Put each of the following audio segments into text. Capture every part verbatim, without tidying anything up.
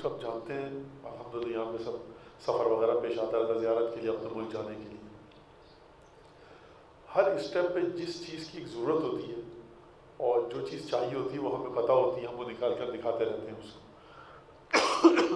سب جانتے ہیں الحمدللہ یہاں پہ سب سفر وغیرہ پیش آتا رہتا ہے زیارت کے لیے اپنے ملک جانے کے لیے. ہر اسٹیپ پہ جس چیز کی ایک ضرورت ہوتی ہے اور جو چیز چاہیے ہوتی ہے وہ ہمیں پتہ ہوتی ہے, ہم وہ نکال کر دکھاتے رہتے ہیں اس کو.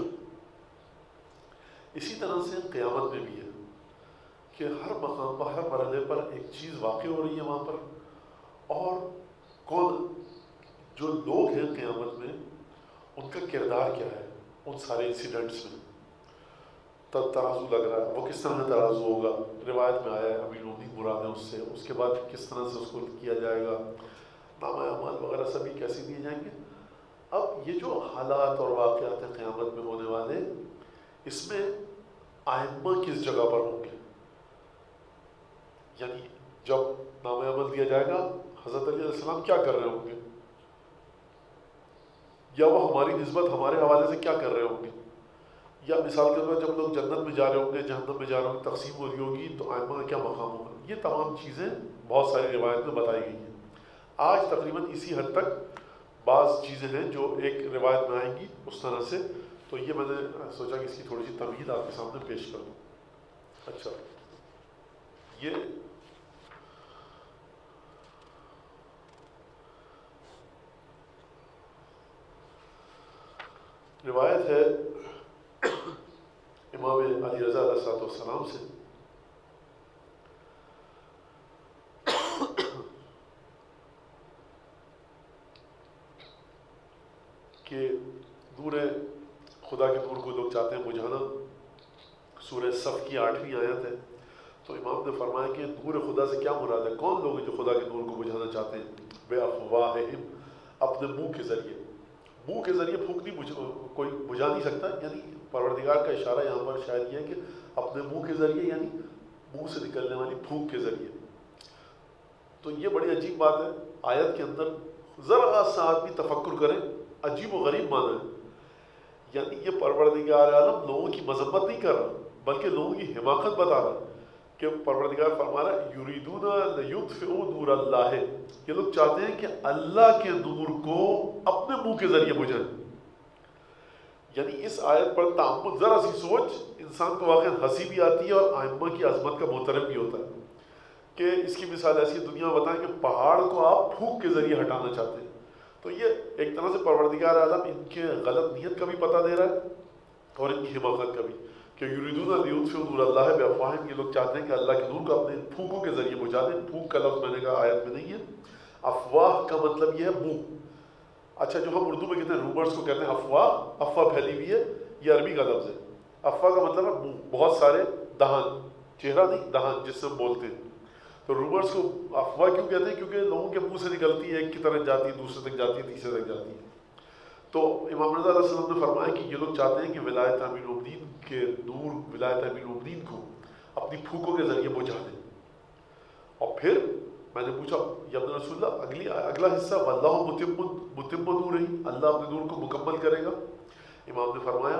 اسی طرح سے قیامت میں بھی ہے کہ ہر مقام پر ہر مرحلے پر ایک چیز واقع ہو رہی ہے وہاں پر, اور کون جو لوگ ہیں قیامت میں ان کا کردار کیا ہے ان سارے انسیڈنٹس میں. تب ترازو لگ رہا ہے, وہ کس طرح کا ترازو ہوگا, روایت میں آیا ہے امیر المؤمنین مراد ہے اس سے. اس کے بعد کس طرح سے اس کو کیا جائے گا, نامہ اعمال وغیرہ سبھی کیسے دیے جائیں گے. اب یہ جو حالات اور واقعات ہیں قیامت میں ہونے والے, اس میں ائمہ کس جگہ پر ہوں گے. یعنی جب نامہ عمل دیا جائے گا حضرت علی علیہ السلام کیا کر رہے ہوں گے, یا وہ ہماری نسبت ہمارے حوالے سے کیا کر رہے ہوں گے, یا مثال کے طور پر جب لوگ جنت میں جا رہے ہوں گے جہنم میں جا رہے ہوں گے تقسیم ہو رہی ہوگی تو ائمہ کا کیا مقام ہوگا. یہ تمام چیزیں بہت ساری روایت میں بتائی گئی ہیں. آج تقریباً اسی حد تک بعض چیزیں ہیں جو ایک روایت میں آئیں گی اس طرح سے. تو یہ میں نے سوچا کہ اس کی تھوڑی سی تمہید آپ کے سامنے پیش کر دوں. اچھا, یہ روایت ہے امام علی رضا علیہ السلام سے کہ نور خدا کے نور کو لوگ چاہتے ہیں بجھانا. سورہ صف کی آٹھویں آیت ہے. تو امام نے فرمایا کہ نور خدا سے کیا مراد ہے, کون لوگ ہیں جو خدا کے نور کو بجھانا چاہتے ہیں. بے افواہہم, اپنے منہ کے ذریعے. منہ کے ذریعے پھونک نہیں بجھ کوئی بجھا نہیں سکتا. یعنی پروردگار کا اشارہ یہاں پر شاید یہ ہے کہ اپنے منہ کے ذریعے, یعنی منہ سے نکلنے والی پھونک کے ذریعے. تو یہ بڑی عجیب بات ہے آیت کے اندر. ذرا سا آدمی تفکر کریں, عجیب و غریب معنی ہے. یعنی یہ پروردگار عالم لوگوں کی مذمت نہیں کر رہا بلکہ لوگوں کی حماقت بتا رہا کہ پروردگار فرما رہا ہے یریدون لیطفئوا نور اللہ, یہ لوگ چاہتے ہیں کہ اللہ کے نور کو اپنے منہ کے ذریعے بجھائیں. یعنی اس آیت پر تأمل, ذرا سی سوچ, انسان کو واقعا ہنسی بھی آتی ہے اور ائمہ کی عظمت کا محترم بھی ہوتا ہے. کہ اس کی مثال ایسی دنیا میں بتائیں کہ پہاڑ کو آپ پھونک کے ذریعے ہٹانا چاہتے ہیں. تو یہ ایک طرح سے پروردگار عالم ان کے غلط نیت کا بھی پتہ دے رہا ہے اور ان کی حماقت کا بھی, کہ یریدون لیطفئوا نور اللہ بافواہہم, یہ لوگ چاہتے ہیں کہ اللہ کے نور کو اپنے پھونکوں کے ذریعے بجھا دیں. پھونک کا لفظ میں نے کہا آیت میں نہیں ہے. افواہ کا مطلب یہ ہے منہ. اچھا, جو ہم اردو میں کہتے ہیں رومرز کو کہتے ہیں افواہ, افواہ پھیلی ہوئی ہے, یہ عربی کا لفظ ہے. افواہ کا مطلب ہے منہ, بہت سارے دہان, چہرہ نہیں دہان جس سے ہم بولتے ہیں. تو رومرز کو افواہ کیوں کہتے ہیں, کیونکہ لوگوں کے منہ سے نکلتی ہے, ایک کی طرف جاتی ہے, دوسرے تک جاتی ہے, تیسرے تک جاتی ہے. تو امام رضا علیہ السلام نے فرمایا کہ یہ لوگ چاہتے ہیں کہ ولایت امیر المؤمنین کے نور ولایت امیر المؤمنین کو اپنی پھونکوں کے ذریعے بجھا دیں. اور پھر میں نے پوچھا یا ابن رسول اللہ, اگلی اگلا حصہ واللہ متم متم نورہ, اللہ اپنے نور کو مکمل کرے گا. امام نے فرمایا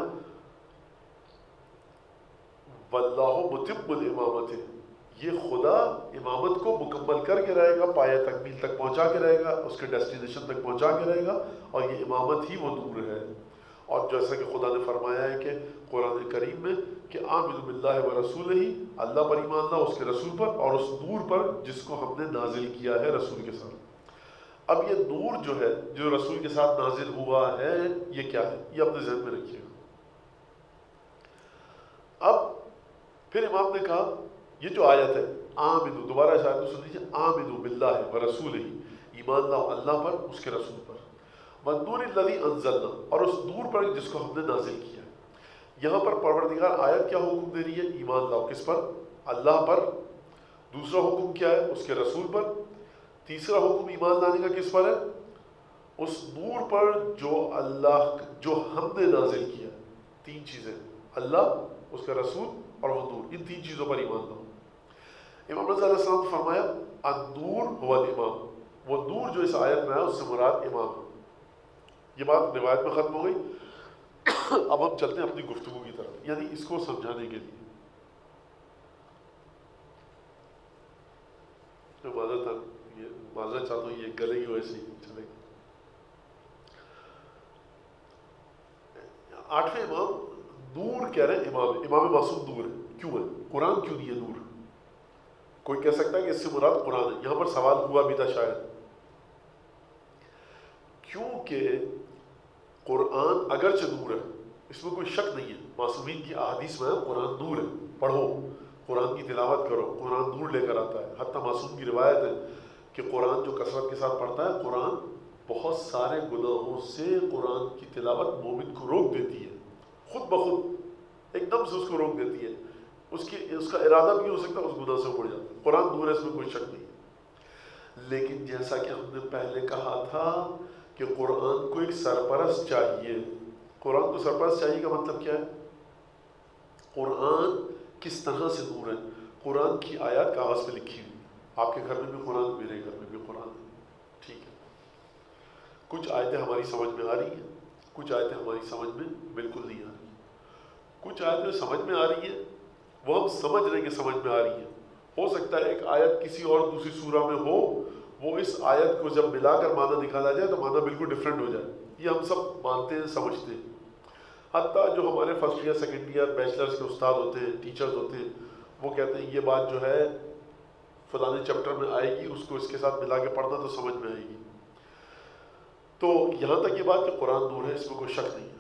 واللہ متم الامامت, یہ خدا امامت کو مکمل کر کے رہے گا, پایہ تکمیل تک پہنچا کے رہے گا, اس کے ڈیسٹینیشن تک پہنچا کے رہے گا, اور یہ امامت ہی وہ نور ہے. اور جیسا کہ خدا نے فرمایا ہے کہ قرآن کریم میں کہ آمنوا باللہ ورسولہ, اللہ پر ایمان لاؤ, اس کے رسول پر, اور اس نور پر جس کو ہم نے نازل کیا ہے رسول کے ساتھ. اب یہ نور جو ہے جو رسول کے ساتھ نازل ہوا ہے, یہ کیا ہے, یہ اپنے ذہن میں رکھیے گا. اب پھر امام نے کہا یہ جو آیت ہے آمنو, دوبارہ اس آیت کو سن لیجیے, آمنو باللہ ورسولہ, ایمان لاؤ اللہ پر, اس کے رسول پر, والنور الذی انزلنا, اور اس نور پر جس کو ہم نے نازل کیا. یہاں پر پروردگار آیت کیا حکم دے رہی ہے, ایمان لاؤ کس پر, اللہ پر. دوسرا حکم کیا ہے, اس کے رسول پر. تیسرا حکم ایمان لانے کا کس پر ہے, اس نور پر جو اللہ جو ہم نے نازل کیا. تین چیزیں, اللہ, اس کا رسول اور وہ نور, ان تین چیزوں پر ایمان لاؤ. امام رضا علیہ السلام نے فرمایا النور هو الامام, وہ نور جو اس آیت میں ہے اس سے مراد امام. یہ بات روایت میں ختم ہو گئی. اب ہم چلتے ہیں اپنی گفتگو کی طرف, یعنی اس کو سمجھانے کے لیے. میں معذرت یہ معذرت چاہتا ہوں, یہ گلے کی وجہ سے چلے گا. آٹھویں امام نور کہہ رہے ہیں، امام امام معصوم نور ہے، کیوں ہے؟ قرآن کیوں نہیں ہے نور؟ کوئی کہہ سکتا ہے کہ اس سے مراد قرآن ہے، یہاں پر سوال ہوا بھی تھا شاید، کیونکہ قرآن اگرچہ نور ہے، اس میں کوئی شک نہیں ہے، معصومین کی احادیث میں قرآن نور ہے، پڑھو قرآن کی تلاوت کرو، قرآن نور لے کر آتا ہے، حتیٰ معصوم کی روایت ہے کہ قرآن جو کثرت کے ساتھ پڑھتا ہے، قرآن بہت سارے گناہوں سے قرآن کی تلاوت مومن کو روک دیتی ہے، خود بخود ایک دم سے اس کو روک دیتی ہے، اس کی اس کا ارادہ بھی ہو سکتا ہے اس گناہ سے اڑ جاتا ہے، قرآن نور ہے، اس میں کوئی شک نہیں ہے۔ لیکن جیسا کہ ہم نے پہلے کہا تھا کہ قرآن کو ایک سرپرست چاہیے، قرآن کو سرپرست چاہیے کا مطلب کیا ہے؟ قرآن کس طرح سے نور ہے؟ قرآن کی آیات کاغذ پہ لکھی ہوئی، آپ کے گھر میں بھی قرآن، میرے گھر میں بھی قرآن ہے، ٹھیک ہے، کچھ آیتیں ہماری سمجھ میں آ رہی ہیں، کچھ آیتیں ہماری سمجھ میں بالکل نہیں آ رہی، کچھ آیتیں سمجھ میں آ رہی ہیں، وہ ہم سمجھ رہے ہیں کہ سمجھ میں آ رہی ہیں، ہو سکتا ہے ایک آیت کسی اور دوسری سورہ میں ہو، وہ اس آیت کو جب ملا کر معنی نکالا جائے تو معنی بالکل ڈیفرنٹ ہو جائے، یہ ہم سب مانتے ہیں، سمجھتے ہیں، حتیٰ جو ہمارے first year second year bachelors کے استاد ہوتے ہیں، ٹیچرز ہوتے ہیں، وہ کہتے ہیں یہ بات جو ہے فلانے چیپٹر میں آئے گی، اس کو اس کے ساتھ ملا کے پڑھنا تو سمجھ میں آئے گی۔ تو یہاں تک یہ بات کہ قرآن نور ہے، اس میں کوئی شک نہیں ہے۔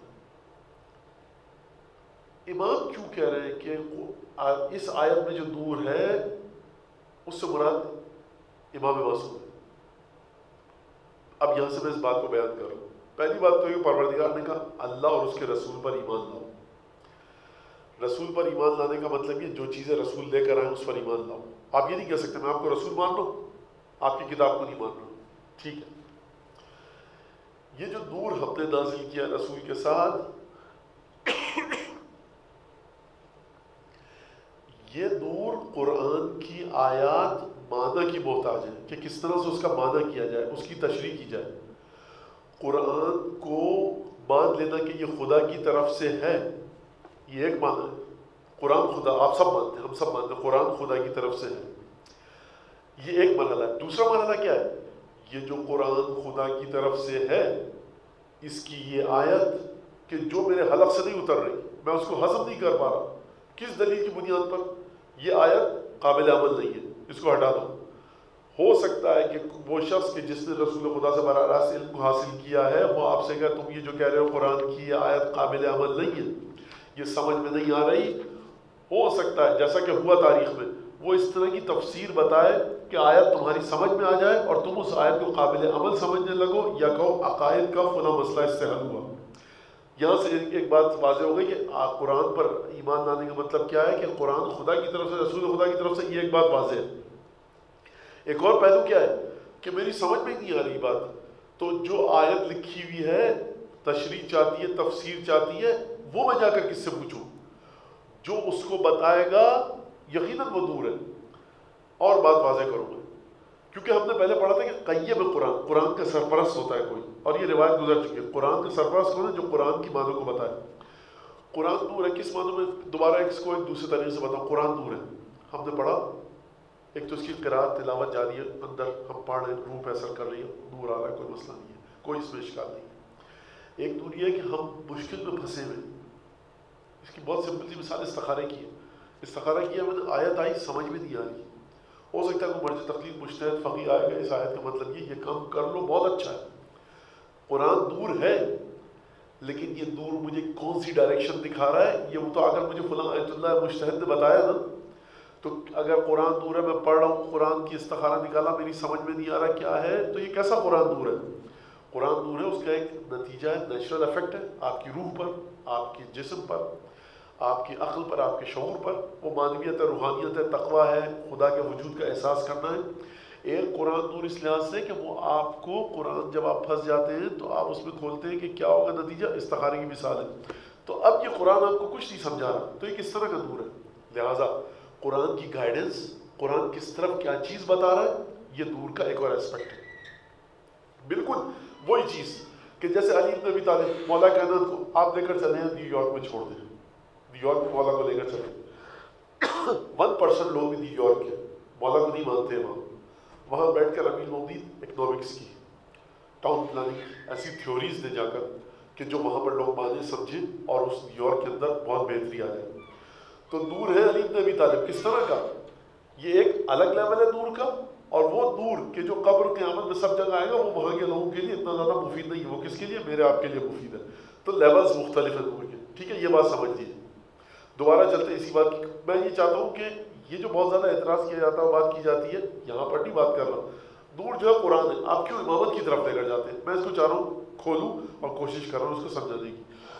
امام کیوں کہہ رہے ہیں کہ اس آیت میں جو نور ہے اس سے مراد امام معصوم ہے؟ اب یہاں سے میں اس بات کو بیان کر رہا ہوں۔ پہلی بات تو یہ پروردگار نے کہا اللہ اور اس کے رسول پر ایمان لاؤ۔ رسول پر ایمان لانے کا مطلب یہ جو چیزیں رسول لے کر آئیں اس پر ایمان لاؤ۔ آپ یہ نہیں کہہ سکتے میں آپ کو رسول مان لوں، آپ کی کتاب کو نہیں مان رہا، ٹھیک ہے۔ یہ جو نور ہم نے نازل کیا رسول کے ساتھ، یہ نور قرآن کی آیات معنی کی محتاج ہے کہ کس طرح سے اس کا معنی کیا جائے، اس کی تشریح کی جائے۔ قرآن کو مان لینا کہ یہ خدا کی طرف سے ہے، یہ ایک معنی ہے۔ قرآن خدا، آپ سب مانتے ہیں، ہم سب مانتے ہیں قرآن خدا کی طرف سے ہے، یہ ایک مرحلہ ہے۔ دوسرا مرحلہ کیا ہے؟ یہ جو قرآن خدا کی طرف سے ہے، اس کی یہ آیت کہ جو میرے حلق سے نہیں اتر رہی، میں اس کو ہضم نہیں کر پا رہا، کس دلیل کی بنیاد پر؟ یہ آیت قابل عمل نہیں ہے، اس کو ہٹا دو۔ ہو سکتا ہے کہ وہ شخص کہ جس نے رسول خدا سے براہ راست علم کو حاصل کیا ہے، وہ آپ سے کہے تم یہ جو کہہ رہے ہو قرآن کی یہ آیت قابل عمل نہیں ہے، یہ سمجھ میں نہیں آ رہی۔ ہو سکتا ہے جیسا کہ ہوا تاریخ میں، وہ اس طرح کی تفسیر بتائے کہ آیت تمہاری سمجھ میں آ جائے اور تم اس آیت کو قابل عمل سمجھنے لگو، یا کہو عقائد کا فلاں مسئلہ اس سے حل ہوا۔ یہاں سے ایک بات واضح ہو گئی کہ قرآن پر ایمان لانے کا مطلب کیا ہے کہ قرآن خدا کی طرف سے، رسول خدا کی طرف سے، یہ ایک بات واضح ہے۔ ایک اور پہلو کیا ہے کہ میری سمجھ میں نہیں آ رہی بات، تو جو آیت لکھی ہوئی ہے، تشریح چاہتی ہے، تفسیر چاہتی ہے، وہ میں جا کر کس سے پوچھوں؟ جو اس کو بتائے گا یقیناً وہ دور ہے۔ اور بات واضح کروں گا، کیونکہ ہم نے پہلے پڑھا تھا کہ قیم قرآن، قرآن کا سرپرست ہوتا ہے کوئی، اور یہ روایت گزر چکی ہے۔ قرآن کا سرپرست کون ہے؟ جو قرآن کی معنوں کو بتائے۔ قرآن نور ہے، کس معنوں میں؟ دوبارہ اس کو ایک دوسرے طریقے سے بتاؤں، قرآن نور ہے، ہم نے پڑھا، ایک تو اس کی قراءت تلاوت جاری ہے، اندر ہم پڑھ رہے ہیں، روح پہ اثر کر رہی ہے، نور آ رہا ہے، کوئی مسئلہ نہیں ہے، کوئی اس میں اشکال نہیں ہے۔ ایک نور یہ ہے کہ ہم مشکل میں پھنسے ہوئے، اس کی بہت سمپل سی مثال استخارے کی ہے۔ استخارہ کیا میں نے، آیت آئی سمجھ میں نہیں آ رہی، ہو سکتا ہے کوئی مرجع تقلید مجتہد فقیہ آئے گا، اس آیت کا مطلب یہ یہ کام کر لو، بہت اچھا ہے۔ قرآن نور ہے، لیکن یہ نور مجھے کون سی ڈائریکشن دکھا رہا ہے؟ یہ وہ تو اگر مجھے فلاں آیت اللہ مجتہد نے بتایا نا، تو اگر قرآن نور ہے، میں پڑھ رہا ہوں، قرآن کی استخارہ نکالا، میری سمجھ میں نہیں آ رہا کیا ہے، تو یہ کیسا قرآن نور ہے؟ قرآن نور ہے، اس کا ایک نتیجہ ہے، نیچرل افیکٹ ہے آپ کی روح پر، آپ کے جسم پر، آپ کی عقل پر، آپ کے شعور پر، وہ معنویت ہے، روحانیت ہے، تقویٰ ہے، خدا کے وجود کا احساس کرنا ہے۔ ایک قرآن نور اس لحاظ سے کہ وہ آپ کو قرآن جب آپ پھنس جاتے ہیں تو آپ اس میں کھولتے ہیں کہ کیا ہوگا نتیجہ، استخارے کی مثال ہے۔ تو اب یہ قرآن آپ کو کچھ نہیں سمجھا رہا، تو یہ کس طرح کا نور ہے؟ لہٰذا قرآن کی گائیڈنس، قرآن کس طرف کیا چیز بتا رہا ہے، یہ نور کا ایک اور ایسپیکٹ ہے۔ بالکل وہی چیز کہ جیسے علی بن ابی طالب مولا کائنات کو آپ لے کر چلے ہیں نیو یارک میں، چھوڑ دیں، نیو یارک میں مولا کو لے کر چلے، ون پرسنٹ لوگ بھی نیو یارک کے مولا کو نہیں مانتے ہیں، وہاں وہاں بیٹھ کر امیر المومنین اکنامکس کی، ٹاؤن پلاننگ کی ایسی تھیوریز دے جا کر کہ جو وہاں پر لوگ مانے سمجھے اور اس نیویارک کے اندر بہت بہتری آ جائے. تو نور ہے علی بن ابی طالب. کس طرح کا؟ یہ ایک الگ لیول ہے نور کا، اور وہ نور کہ جو قبر قیامت میں سب جگہ آئے گا وہ وہاں کے لوگوں کے لیے اتنا زیادہ مفید نہیں ہے. وہ کس کے لیے؟ میرے آپ کے لیے مفید ہے. تو لیولز مختلف ہیں نور کے. ٹھیک ہے، یہ بات سمجھ لیجیے. دوبارہ چلتے اسی بات کی. میں یہ چاہتا ہوں کہ یہ جو بہت زیادہ اعتراض کیا جاتا ہے، بات کی جاتی ہے، یہاں پر نہیں بات کر رہا. نور جو ہے قرآن ہے. آپ کیوں امامت کی طرف لے کر جاتے ہیں؟ میں اس کو چاہ رہا ہوں کھولوں اور کوشش کر رہا ہوں اس کو سمجھانے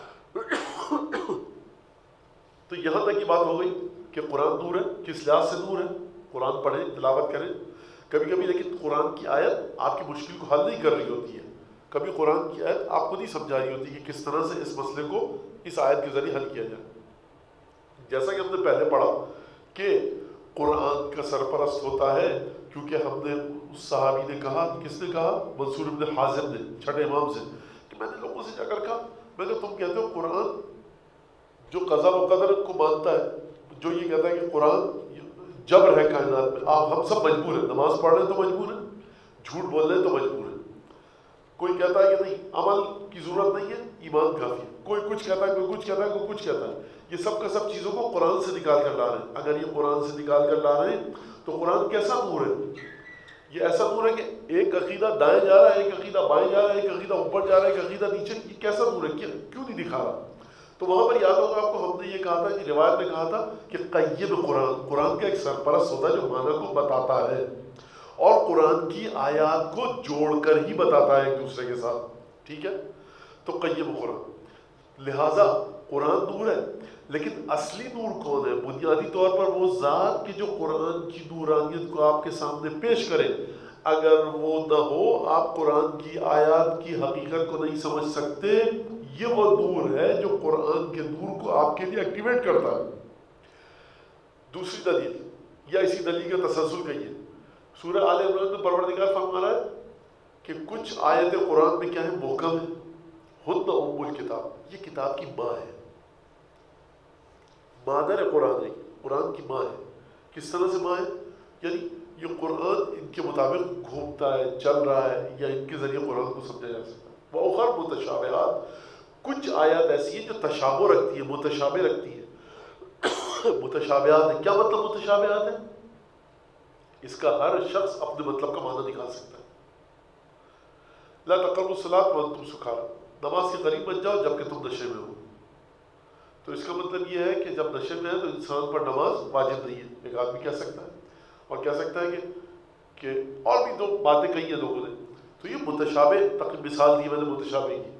کی. تو یہاں تک کی بات ہو گئی کہ قرآن نور ہے. کس لحاظ سے نور ہے؟ قرآن پڑھیں، تلاوت کریں. کبھی کبھی لیکن قرآن کی آیت آپ کی مشکل کو حل نہیں کر رہی ہوتی ہے. کبھی قرآن کی آیت آپ کو نہیں سمجھا رہی ہوتی کہ کس طرح سے اس مسئلے کو اس آیت کے ذریعے حل کیا جائے. جیسا کہ ہم نے پہلے پڑھا کہ قرآن کا سرپرست ہوتا ہے، کیونکہ ہم نے اس صحابی نے کہا، کس نے کہا؟ منصور بن حازم نے، چھٹے امام سے، کہ میں نے لوگوں سے جا کر کہا، میں نے تم کہتے ہو قرآن جو قضا و قدر کو مانتا ہے، جو یہ کہتا ہے کہ قرآن جبر ہے کائنات میں، آپ ہم سب مجبور ہیں، نماز پڑھ رہے ہیں تو مجبور ہیں، جھوٹ بول رہے ہیں تو مجبور ہیں. کوئی کہتا ہے کہ نہیں عمل کی ضرورت نہیں ہے، ایمان کافی ہے. کوئی کچھ کہتا ہے، کوئی کچھ کہتا ہے، کوئی کچھ کہتا ہے. یہ سب کا سب چیزوں کو قرآن سے نکال کر لا رہے ہیں. اگر یہ قرآن سے نکال کر لا رہے ہیں تو قرآن کیسا نور ہے؟ یہ ایسا نور ہے کہ ایک عقیدہ دائیں جا رہا ہے، ایک عقیدہ بائیں جا رہا ہے، ایک عقیدہ اوپر جا رہا ہے، ایک عقیدہ نیچے. یہ کیسا نور ہے؟ کیوں نہیں دکھا رہا؟ تو وہاں پر یاد ہوگا آپ کو، ہم نے یہ کہا تھا کہ روایت میں کہا تھا کہ قیم قرآن، قرآن کا ایک سرپرست ہوتا ہے جو معنی کو بتاتا ہے اور قرآن کی آیات کو جوڑ کر ہی بتاتا ہے ایک دوسرے کے ساتھ. ٹھیک ہے، تو قیم قرآن. لہٰذا قرآن نور ہے، لیکن اصلی نور کون ہے؟ بنیادی طور پر وہ ذات کہ جو قرآن کی نورانیت کو آپ کے سامنے پیش کرے. اگر وہ نہ ہو، آپ قرآن کی آیات کی حقیقت کو نہیں سمجھ سکتے. یہ وہ نور ہے جو قرآن کے نور کو آپ کے لیے ایکٹیویٹ کرتا ہے. دوسری دلیل یا اسی دلیل کا تسلسل کہیے، سورہ آل عمران میں پروردگار فرما رہا ہے کہ کچھ آیت قرآن میں کیا ہے؟ محکم ہے. ہن ام الکتاب، یہ کتاب کی ماں ہے، مادر ہے قرآن ہے، قرآن کی ماں ہے. کس طرح سے ماں ہے؟ یعنی یہ قرآن ان کے مطابق گھومتا ہے، چل رہا ہے، یا ان کے ذریعے قرآن کو سمجھا جا سکتا ہے. وَأُخَرُ مُتَشَابِهَاتٌ، کچھ آیات ایسی ہیں جو تشابہ رکھتی ہے، متشابہ رکھتی ہے. متشابہات ہے. کیا مطلب متشابہات ہے؟ اس کا ہر شخص اپنے مطلب کا معنی نکال سکتا ہے. لا تقربوا الصلاۃ وانتم سکارى، نماز کے قریب مت جاؤ جبکہ تم نشے میں ہو. تو اس کا مطلب یہ ہے کہ جب نشے میں ہے تو انسان پر نماز واجب نہیں ہے. ایک آدمی کہہ سکتا ہے، اور کہہ سکتا ہے کہ کہ اور بھی دو باتیں کہی ہیں لوگوں نے. تو یہ متشابہ تقریب مثال دی میں نے متشابہ کی.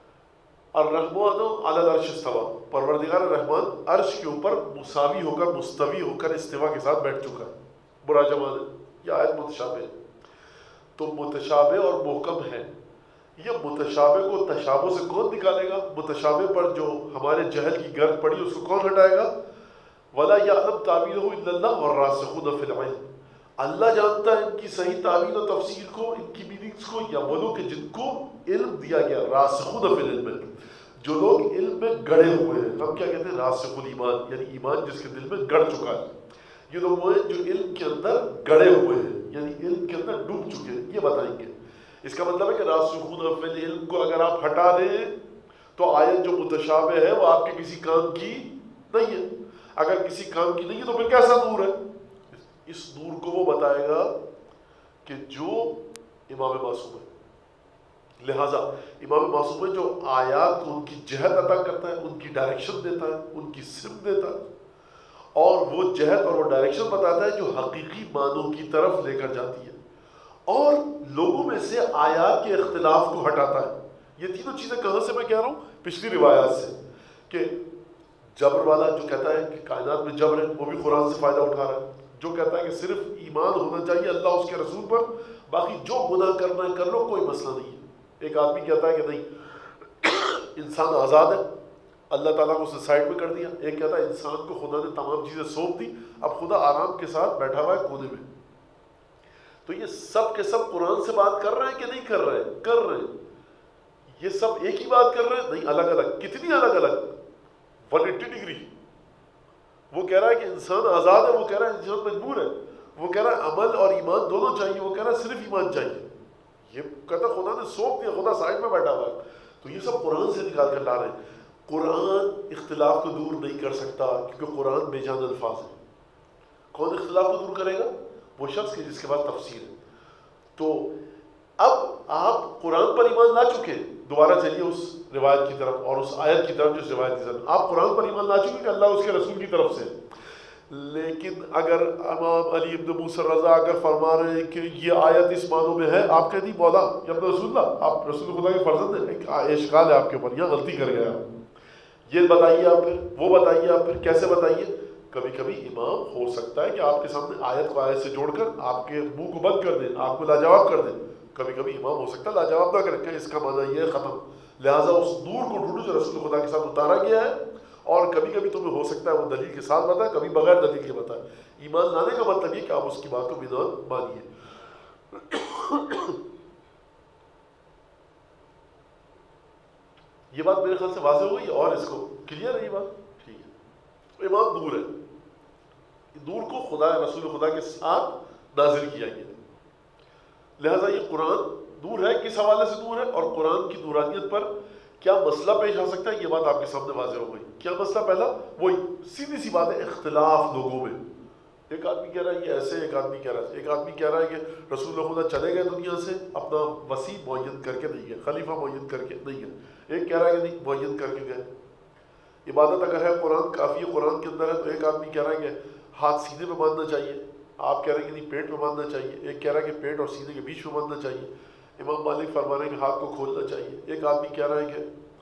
الرحمن علی العرش استوى، پروردگار الرحمن عرش کے اوپر مساوی ہو کر، مستوی ہو کر، استوا کے ساتھ بیٹھ چکا ہے. برا جمان ہے. یہ آیت متشابہ ہے. تو متشابہ اور محکم ہے. یہ متشابہ کو تشابہ سے کون نکالے گا؟ متشابہ پر جو ہمارے جہل کی گرد پڑی اس کو کون ہٹائے گا؟ وَلَا يَعْلَمْ تَعْوِيلَهُ إِلَّا اللَّهُ وَالرَّاسِخُونَ فِي الْعِلْمِ، اللہ جانتا ہے ان کی صحیح تعویل و تفسیر کو، ان کی میننگز کو، یا وہ لوگ جن کو علم دیا گیا. راسخون فی العلم، جو لوگ علم میں گڑے ہوئے ہیں. ہم کیا کہتے ہیں؟ راسخ الایمان، یعنی ایمان جس کے دل میں گڑ چکا ہے. یہ لوگ وہ ہیں جو علم کے اندر گڑے ہوئے ہیں، یعنی علم کے اندر ڈوب چکے ہیں. یہ بتائیں گے. اس کا مطلب ہے کہ راسخون فی العلم کو اگر آپ ہٹا دیں تو آیت جو متشابہ ہے وہ آپ کے کسی کام کی نہیں ہے. اگر کسی کام کی نہیں ہے تو پھر کیسا نور ہے؟ اس نور کو وہ بتائے گا کہ جو امام معصوم ہے. لہٰذا امام معصوم ہے جو آیات کو ان کی جہت عطا کرتا ہے، ان کی ڈائریکشن دیتا ہے، ان کی سمت دیتا ہے، اور وہ جہت اور وہ ڈائریکشن بتاتا ہے جو حقیقی معنوں کی طرف لے کر جاتی ہے، اور لوگوں میں سے آیات کے اختلاف کو ہٹاتا ہے. یہ تینوں چیزیں کہاں سے میں کہہ رہا ہوں؟ پچھلی روایات سے. کہ جبر والا جو کہتا ہے کہ کائنات میں جبر ہے وہ بھی قرآن سے فائدہ اٹھا رہا ہے. جو کہتا ہے کہ صرف ایمان ہونا چاہیے اللہ اس کے رسول پر، باقی جو گناہ کرنا ہے کر لو، کوئی مسئلہ نہیں ہے. ایک آدمی کہتا ہے کہ نہیں انسان آزاد ہے، اللہ تعالیٰ کو اس نے سائڈ میں کر دیا. ایک کہتا ہے انسان کو خدا نے تمام چیزیں سونپ دی، اب خدا آرام کے ساتھ بیٹھا ہوا ہے کونے میں. تو یہ سب کے سب قرآن سے بات کر رہے ہیں کہ نہیں کر رہے ہیں؟ کر رہے ہیں. یہ سب ایک ہی بات کر رہے ہیں؟ نہیں، الگ الگ. کتنی الگ الگ؟ One eighty degree. وہ کہہ رہا ہے کہ انسان آزاد ہے، وہ کہہ رہا ہے انسان مجبور ہے. وہ کہہ رہا ہے عمل اور ایمان دونوں چاہیے، وہ کہہ رہا ہے صرف ایمان چاہیے. یہ کہتا خدا نے سونپ دیا، خدا سائڈ میں بیٹھا ہوا ہے. تو یہ سب قرآن سے نکال کر لا رہے ہیں. قرآن اختلاف کو دور نہیں کر سکتا کیونکہ قرآن بے جان الفاظ ہے. کون اختلاف کو دور کرے گا؟ وہ شخص جس کے پاس تفسیر ہے. تو اب آپ قرآن پر ایمان لا چکے، دوبارہ چلیے اس روایت کی طرف اور اس آیت کی طرف جس روایت کی طرف آپ قرآن پر ایمان لا چکے کہ اللہ اس کے رسول کی طرف سے. لیکن اگر امام علی ابن موسیٰ رضا اگر فرما رہے ہیں کہ یہ آیت اس معنوں میں ہے، آپ کہہ دی مولا یا ابن رسول اللہ، آپ رسول خدا کے فرزند ہیں، ایک اشکال ہے آپ کے اوپر، یہاں غلطی کر گیا. یہ بتائیے آپ پھر، وہ بتائیے آپ پھر، کیسے بتائیے؟ کبھی کبھی امام ہو سکتا ہے کہ آپ کے سامنے آیت کو آیت سے جوڑ کر آپ کے منہ کو بند کر دیں، آپ کو لاجواب کر دیں. کبھی کبھی امام ہو سکتا ہے لاجواب نہ کریں کہ اس کا معنی یہ ہے ختم. لہٰذا اس نور کو ڈھونڈو جو رسول خدا کے ساتھ اتارا گیا ہے، اور کبھی کبھی تمہیں ہو سکتا ہے وہ دلیل کے ساتھ بتائے، کبھی بغیر دلیل کے بتائے. ایمان لانے کا مطلب یہ کہ آپ اس کی بات کو بدعت مانیے. یہ بات میرے خیال سے واضح ہو گئی اور اس کو کلیئر ہے یہ بات؟ ٹھیک ہے. امام نور ہے، نور کو خدا رسول خدا کے ساتھ نازل کیا گیا، لہذا یہ قرآن نور ہے. کس حوالے سے نور ہے اور قرآن کی نورانیت پر کیا مسئلہ پیش آ سکتا ہے، یہ بات آپ کے سامنے واضح ہو گئی. کیا مسئلہ؟ پہلا وہی سیدھی سی بات ہے، اختلاف لوگوں میں. ایک آدمی کہہ رہا ہے یہ ایسے، ایک آدمی کہہ رہا ہے ایک آدمی کہہ رہا ہے کہ رسول خدا چلے گئے دنیا سے اپنا وسیع معین کر کے نہیں گئے، خلیفہ معین کر کے نہیں گئے. ایک کہہ رہا ہے کہ نہیں معین کر کے گئے. عبادت اگر ہے قرآن کافی ہے، قرآن کے اندر ہے، تو ایک آدمی کہہ رہا ہے کہ ہاتھ سینے پہ باندھنا چاہیے، آپ کہہ رہے ہیں کہ نہیں پیٹ پہ باندھنا چاہیے. ایک کہہ رہا ہے کہ پیٹ اور سینے کے بیچ میں باندھنا چاہیے. امام مالک فرما رہے ہیں کہ ہاتھ کو کھولنا چاہیے. ایک آدمی کہہ رہا ہے کہ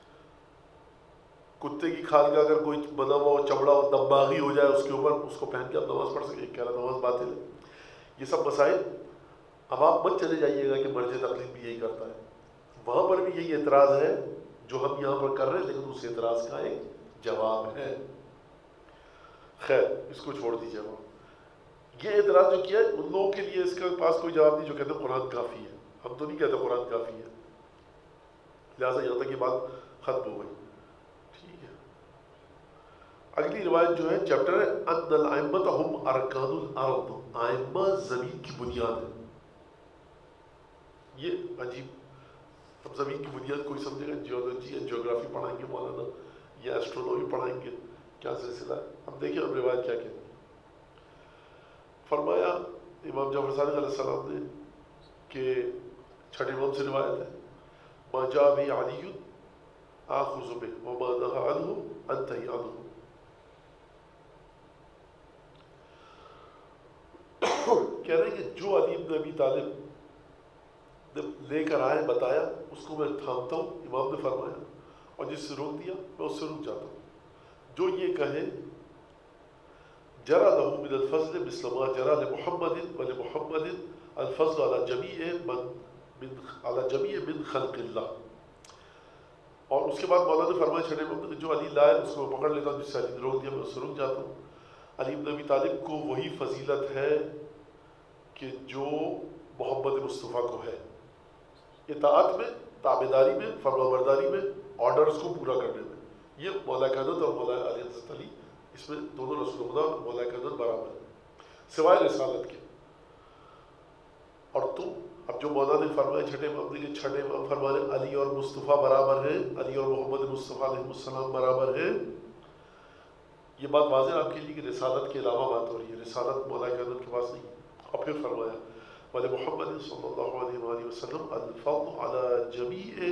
کتے کی کھال کا اگر کوئی بنا ہوا چمڑا دماغی ہو جائے اس کے اوپر، اس کو پہن کے آپ نماز پڑھ سکیں. ایک کہہ رہا نماز باطل ہے. یہ سب مسائل. اب آپ مت چلے جائیے گا کہ مرجع تقلید بھی یہی کرتا ہے، وہاں پر بھی یہی اعتراض ہے جو ہم یہاں پر کر رہے ہیں، لیکن اس اعتراض کا ایک جواب ہے. خیر اس کو چھوڑ دیجیے. وہاں یہ اعتراض جو کیا ہے ان لوگوں کے لیے اس کے پاس کوئی جواب نہیں جو کہتے ہیں قرآن کافی ہے. ہم تو نہیں کہتے قرآن کافی ہے، لہٰذا یہاں تک یہ بات ختم ہو گئی. ٹھیک ہے. اگلی روایت جو ہے چیپٹر ہے ان الائمۃ هم ارکان الارض، ائمہ زمین کی بنیاد ہے. یہ عجیب، اب زمین کی بنیاد کوئی سمجھے گا جیولوجی یا جیوگرافی پڑھائیں گے مولانا یا ایسٹرونومی پڑھائیں گے، کیا سلسلہ ہے؟ اب دیکھیں ہم روایت کیا کہتے ہیں. فرمایا امام جعفر صادق علیہ السلام نے کہ چھٹے امام سے روایت ہے، ما جاء به علی آخذ به وما نهى عنه انتهي عنه. کہہ رہے ہیں کہ جو علی بن ابی طالب لے کر آئے بتایا اس کو میں تھامتا ہوں، امام نے فرمایا، اور جس سے روک دیا میں اس سے رک جاتا ہوں. جو یہ کہے جرى له من الفضل مثل ما جرى لمحمد ولمحمد الفضل على جميع من من على جميع من خلق اللہ. اور اس کے بعد مولانا نے فرمایا چھٹے امام جو علی لائے اس کو میں پکڑ لیتا ہوں، جس سے علی نے روک دیا میں اس سے رک جاتا ہوں. علی بن ابی طالب کو وہی فضیلت ہے کہ جو محمد مصطفیٰ کو ہے، اطاعت میں، تابعداری میں، فرمانبرداری میں، آرڈرز کو پورا کرنے میں. یہ مولا کائنات اور مولا علی حضرت علی، اس میں دونوں رسول خدا اور مولا کائنات برابر ہیں سوائے رسالت کے. اور تم اب جو مولا نے فرمایا چھٹے امام نے، چھٹے امام فرمانے علی اور مصطفیٰ برابر ہیں، علی اور محمد مصطفیٰ علیہ السلام برابر ہیں. یہ بات واضح آپ کے لیے کہ رسالت کے علاوہ بات ہو رہی ہے، رسالت مولا کائنات کے پاس نہیں. اور پھر فرمایا ولی محمد صلی اللہ علیہ وآلہ وسلم الفضل علی جمیع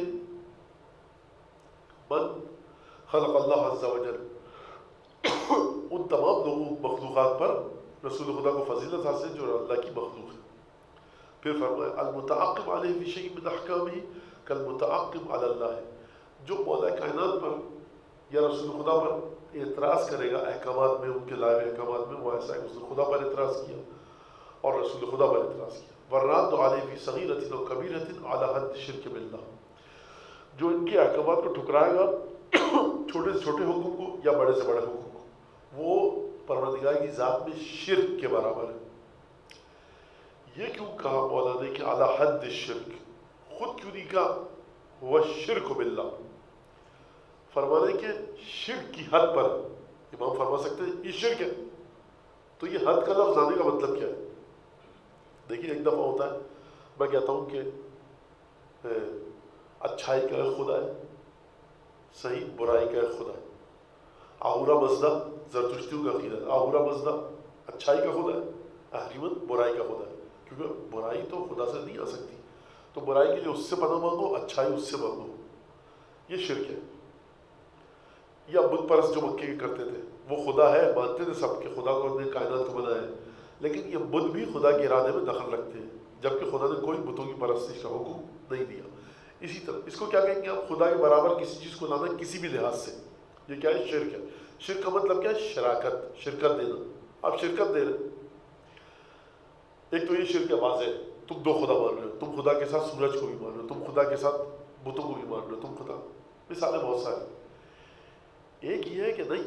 من خلق اللہ عز و جل. ان تمام لوگوں مخلوقات پر رسول خدا کو فضیلت حاصل ہے جو اللہ کی مخلوق ہے. پھر فرمایا المتعاقب علیہ فی شیء من احکامہ کالمتعاقب علی اللہ. جو مولا کائنات پر یا رسول خدا پر اعتراض کرے گا احکامات میں، ان کے لائے ہوئے احکامات میں، وہ ایسا ہے رسول خدا پر اعتراض کیا اور رسول خدا پر اعتراض کیا. والراد علیہ فی صغیرۃ و کبیرۃ علی حد شرک باللہ. جو ان کے احکامات کو ٹھکرائے گا چھوٹے سے چھوٹے حکم کو یا بڑے سے بڑے حکم کو، وہ پروردگار کی ذات میں شرک کے برابر ہے. یہ کیوں کہا مولا نے کہ اعلی حد شرک؟ خود کیوں نہیں کہا وہ شرک باللہ؟ فرمانے کہ شرک کی حد پر. امام فرما سکتے ہیں یہ شرک ہے، تو یہ حد کا لفظ آنے کا مطلب کیا ہے؟ دیکھیے ایک دفعہ ہوتا ہے میں کہتا ہوں کہ اچھائی کا خدا ہے، صحیح برائی کا ایک خدا ہے. آہورا مزدہ زرتشتیوں کا عقیدہ ہے. آہورا مزدہ اچھائی کا خدا ہے, اہریمن برائی کا خدا ہے, کیونکہ برائی تو خدا سے نہیں آ سکتی. تو برائی کے لیے اس سے پناہ مانگو, اچھائی اس سے مانگو. یہ شرک ہے. یا بت پرست جو مکے کے کرتے تھے, وہ خدا ہے مانتے تھے سب کہ خدا کو نے کائنات کو بنایا ہے, لیکن یہ بت بھی خدا کے ارادے میں دخل رکھتے ہیں, جبکہ خدا نے کوئی بتوں کی پرستش کا حکم نہیں دیا. اسی طرح اس کو کیا کہیں گے آپ؟ خدا کے برابر کسی چیز کو لانا کسی بھی لحاظ سے. یہ کیا ہے؟ شرک ہے. شرک کا مطلب کیا ہے؟ شراکت, شرکت دینا. آپ شرکت دے رہے. ایک تو یہ شرک ہے واضح, تم دو خدا مان رہے ہو, تم خدا کے ساتھ سورج کو بھی مان رہے ہو, تم خدا کے ساتھ بتوں کو بھی مان رہے ہو, تم خدا. مثالیں بہت سارے. ایک یہ ہے کہ نہیں,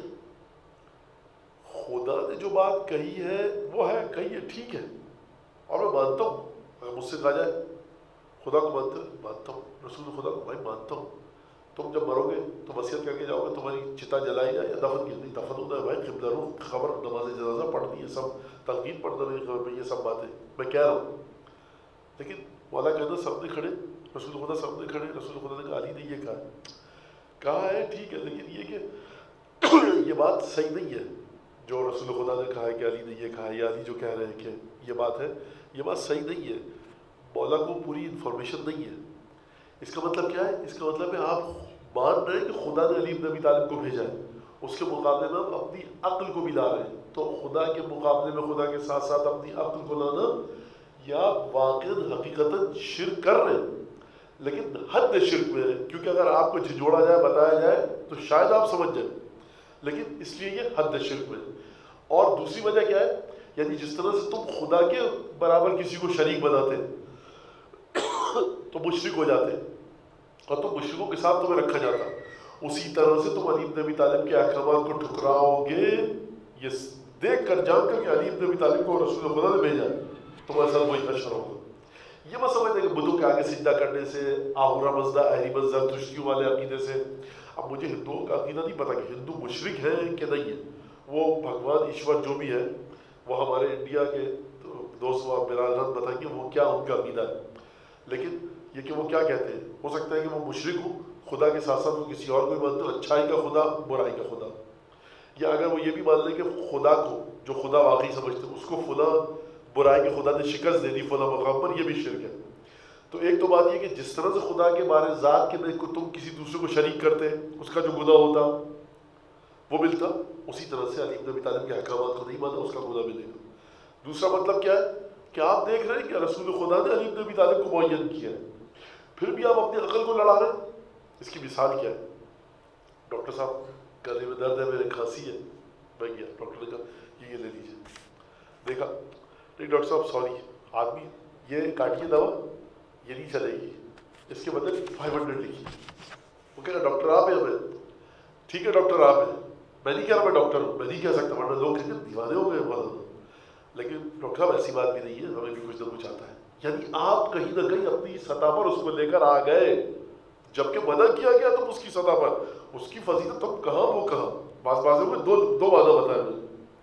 خدا نے جو بات کہی ہے وہ ہے, کہی ہے, ٹھیک ہے, اور میں مانتا ہوں. اگر مجھ سے کہا جائے خدا کو مانتے ہو, مانتا ہوں. رسول خدا کو بھائی مانتا ہوں. تم جب مرو گے تو وصیت کر کے جاؤ گے, تمہاری چتا جلائی جائے یا دفن کی؟ نہیں, دفن ہونا ہے بھائی, قبلہ روح, خبر, نماز جنازہ پڑھنی ہے, سب تلقین پڑھنا نہیں خبر میں, یہ سب باتیں میں کہہ رہا ہوں. لیکن مولا کہنا سب نے کھڑے, رسول خدا سب نے کھڑے, رسول خدا نے کہا علی نے یہ کہا کہا ہے, ٹھیک ہے, لیکن یہ کہ یہ بات صحیح نہیں ہے جو رسول خدا نے کہا ہے کہ علی نے یہ کہا ہے, یا علی جو کہہ رہے ہیں کہ یہ بات ہے, یہ بات صحیح نہیں ہے. مولا کو پوری انفارمیشن نہیں ہے. اس کا مطلب کیا ہے؟ اس کا مطلب ہے آپ مان رہے ہیں کہ خدا نے علی بن ابی طالب کو بھیجا ہے, اس کے مقابلے میں آپ اپنی عقل کو بھی لا رہے ہیں. تو خدا کے مقابلے میں خدا کے ساتھ ساتھ اپنی عقل کو لانا, یا واقعاً حقیقتاً شرک کر رہے ہیں, لیکن حد شرک میں ہے. کیونکہ اگر آپ کو جھنجھوڑا جائے, بتایا جائے تو شاید آپ سمجھ جائیں, لیکن اس لیے یہ حد شرک میں ہے. اور دوسری وجہ کیا ہے؟ یعنی جس طرح سے تم خدا کے برابر کسی کو شریک بناتے تو مشرک ہو جاتے, اور تم مشرکوں کے ساتھ تمہیں رکھا جاتا, اسی طرح سے تم علی بن ابی طالب کے احکامات کو ٹھکراؤ گے, یہ دیکھ کر جان کر کہ علی بن ابی طالب کو رسول خدا نے بھیجا ہے, تمہارے ساتھ وہی حشر ہوگا. یہ میں سمجھتے ہیں کہ بدھوں کے آگے سجدہ کرنے سے, آہورا مزدہ, اہریمن, زرتشتیوں والے عقیدے سے. اب مجھے ہندوؤں کا عقیدہ نہیں پتا کہ ہندو مشرک ہیں کہ نہیں ہے. وہ بھگوان ایشور جو بھی ہے, وہ ہمارے انڈیا کے دوست و برادران بتائیں گے وہ کیا ان کا عقیدہ ہے. لیکن یہ کہ وہ کیا کہتے ہیں, ہو سکتا ہے کہ وہ مشرک ہوں, خدا کے ساتھ ساتھ وہ کسی اور کو بھی مانتے ہیں, اچھائی کا خدا, برائی کا خدا. یا اگر وہ یہ بھی مان لیں کہ خدا کو, جو خدا واقعی سمجھتے ہیں, اس کو فلاں برائی کے خدا نے شکست دے دی فلاں مقام پر, یہ بھی شرک ہے. تو ایک تو بات یہ کہ جس طرح سے خدا کے بارے ذات کے میں تم کسی دوسرے کو شریک کرتے, اس کا جو گناہ ہوتا وہ ملتا, اسی طرح سے علی بن ابی طالب کے احکامات کو نہیں مانا, اس کا گناہ ملے گا. دوسرا مطلب کیا ہے کہ آپ دیکھ رہے ہیں کہ رسول خدا نے علی بن ابی طالب کو معین کیا ہے, پھر بھی آپ اپنی عقل کو لڑا رہے ہیں. اس کی مثال کیا ہے؟ ڈاکٹر صاحب گلے میں درد ہے, میرے کھانسی ہے, میں گیا, ڈاکٹر نے کہا یہ لے لیجیے. دیکھا, نہیں ڈاکٹر صاحب سوری, آدمی یہ کاٹیے دوا, یہ نہیں چلے گی, اس کے بدلے فائیو ہنڈریڈ لکھیے. وہ کہہ رہا ڈاکٹر آپ ہیں, میں ٹھیک ہے ڈاکٹر آپ ہیں, میں نہیں کہہ رہا میں ڈاکٹر ہوں, میں نہیں کہہ سکتا, ورنہ لوگ کہیں گے دیوانے ہو گئے مولانا. لیکن ڈاکٹر صاحب ایسی بات بھی نہیں ہے, ہمیں بھی کچھ نہ کچھ آتا ہے. یعنی آپ کہیں نہ کہیں اپنی سطح پر اس کو لے کر آ گئے, جبکہ منع کیا گیا تم اس کی سطح پر, اس کی فضیلت تم کہاں وہ کہاں. بعض بازوں میں دو دو وعدہ بتایا میں.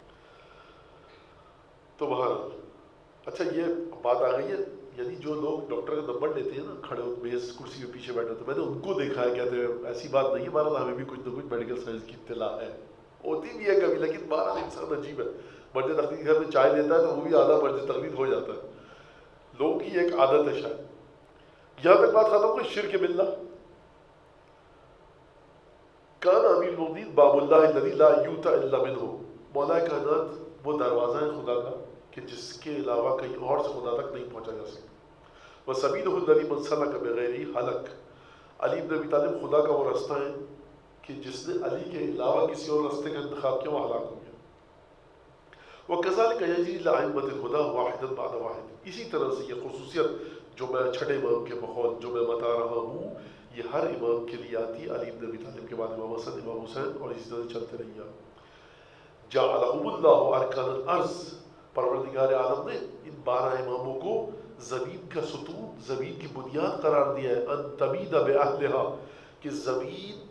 تو بہر اچھا یہ بات آ گئی ہے, یعنی جو لوگ ڈاکٹر کا نمبر لیتے ہیں نا, کھڑے میز کرسی کے پیچھے بیٹھے ہوتے, میں نے ان کو دیکھا ہے, کہتے ہیں ایسی بات نہیں ہے, بہرحال ہمیں بھی کچھ نہ کچھ میڈیکل سائنس کی اطلاع ہے, ہوتی بھی ہے کبھی, لیکن بہرحال انسان عجیب ہے. مرد تقلید گھر میں چائے دیتا ہے تو وہ بھی آدھا مرد تقلید ہو جاتا ہے. لوگوں کی ایک عادت ہے شاید. یہاں تک بات ختم ہوئی شرک باللہ. کان امیر المؤمنین باب اللہ الذی لا یؤتی الا منہ, مولا کائنات وہ دروازہ ہے خدا کا کہ جس کے علاوہ کہیں اور سے خدا تک نہیں پہنچا جا سکتا. وسبیلہ الذی من سلک بغیرہ ہلک, علی بن ابی طالب خدا کا وہ راستہ ہے کہ جس نے علی کے علاوہ کسی اور راستے کا انتخاب کیا وہ ہلاک ہو گیا. وَكَذَلِكَ يَجْرِي لِأَئِمَّةِ الْهُدَىٰ وَاحِدًا بَعْدَ وَاحِدٍ. اسی طرح سے یہ خصوصیت جو میں چھٹے امام کے بقول جو میں بتا رہا ہوں, یہ ہر امام کے لیے آتی, علی بن ابی طالب کے بعد امام حسن, امام حسین, اور اسی طرح چلتے رہی. جَعَلَهُمُ اللَّهُ أَرْكَانَ الْأَرْضِ, پروردگار عالم نے ان بارہ اماموں کو زمین کا ستون, زمین کی بنیاد قرار دیا ہے. ان تمید بأہلہا, کہ زمین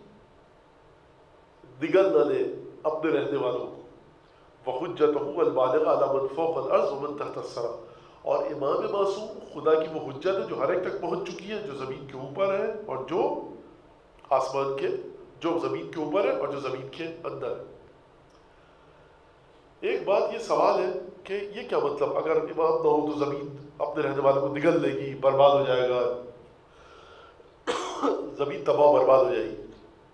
نگل نہ لے اپنے رہنے والوں کو. وحجتہ البالغ علی من فوق الارض ومن تحت الثری, اور امام معصوم خدا کی وہ حجت ہے جو ہر ایک تک پہنچ چکی ہے, جو زمین کے اوپر ہے اور جو آسمان کے جو زمین کے اوپر ہے اور جو زمین کے اندر ہے۔ ایک بات یہ سوال ہے کہ یہ کیا مطلب، اگر امام نہ ہو تو زمین اپنے رہنے والوں کو نگل لے گی، برباد ہو جائے گا، زمین تباہ و برباد ہو جائے گی۔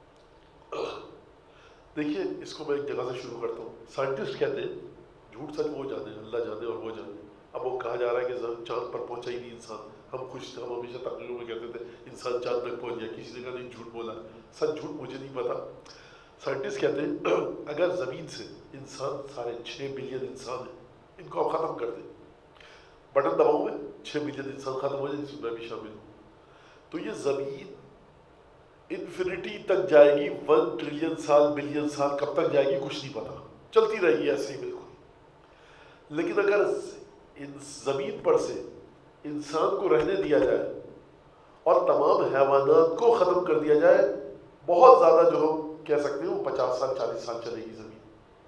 دیکھیے اس کو میں ایک جگہ سے شروع کرتا ہوں۔ سائنٹسٹ کہتے ہیں جھوٹ سچ وہ جانے، اللہ جانے اور وہ جانے۔ اب وہ کہا جا رہا ہے کہ چاند پر پہنچا ہی نہیں انسان، ہم خوش تھے، ہم ہمیشہ تقریروں میں کہتے تھے انسان چاند تک پہنچ گیا، کسی نے کہا نہیں جھوٹ بولا، سچ جھوٹ مجھے نہیں پتا۔ سائنٹسٹ کہتے ہیں اگر زمین سے انسان، سارے چھ بلین انسان ہیں، ان کو آپ ختم کر دیں، بٹن دباؤں میں چھ بلین انسان ختم ہو جائے، جس میں میں بھی شامل ہوں، تو یہ زمین انفینٹی تک جائے گی، ون ٹریلین سال بلین سال کب تک جائے گی کچھ نہیں پتا، چلتی رہے گی ایسے ہی بالکل۔ لیکن اگر زمین پر سے انسان کو رہنے دیا جائے اور تمام حیوانات کو ختم کر دیا جائے، بہت زیادہ جو ہم کہہ سکتے ہیں وہ پچاس سال چالیس سال چلے گی زمین۔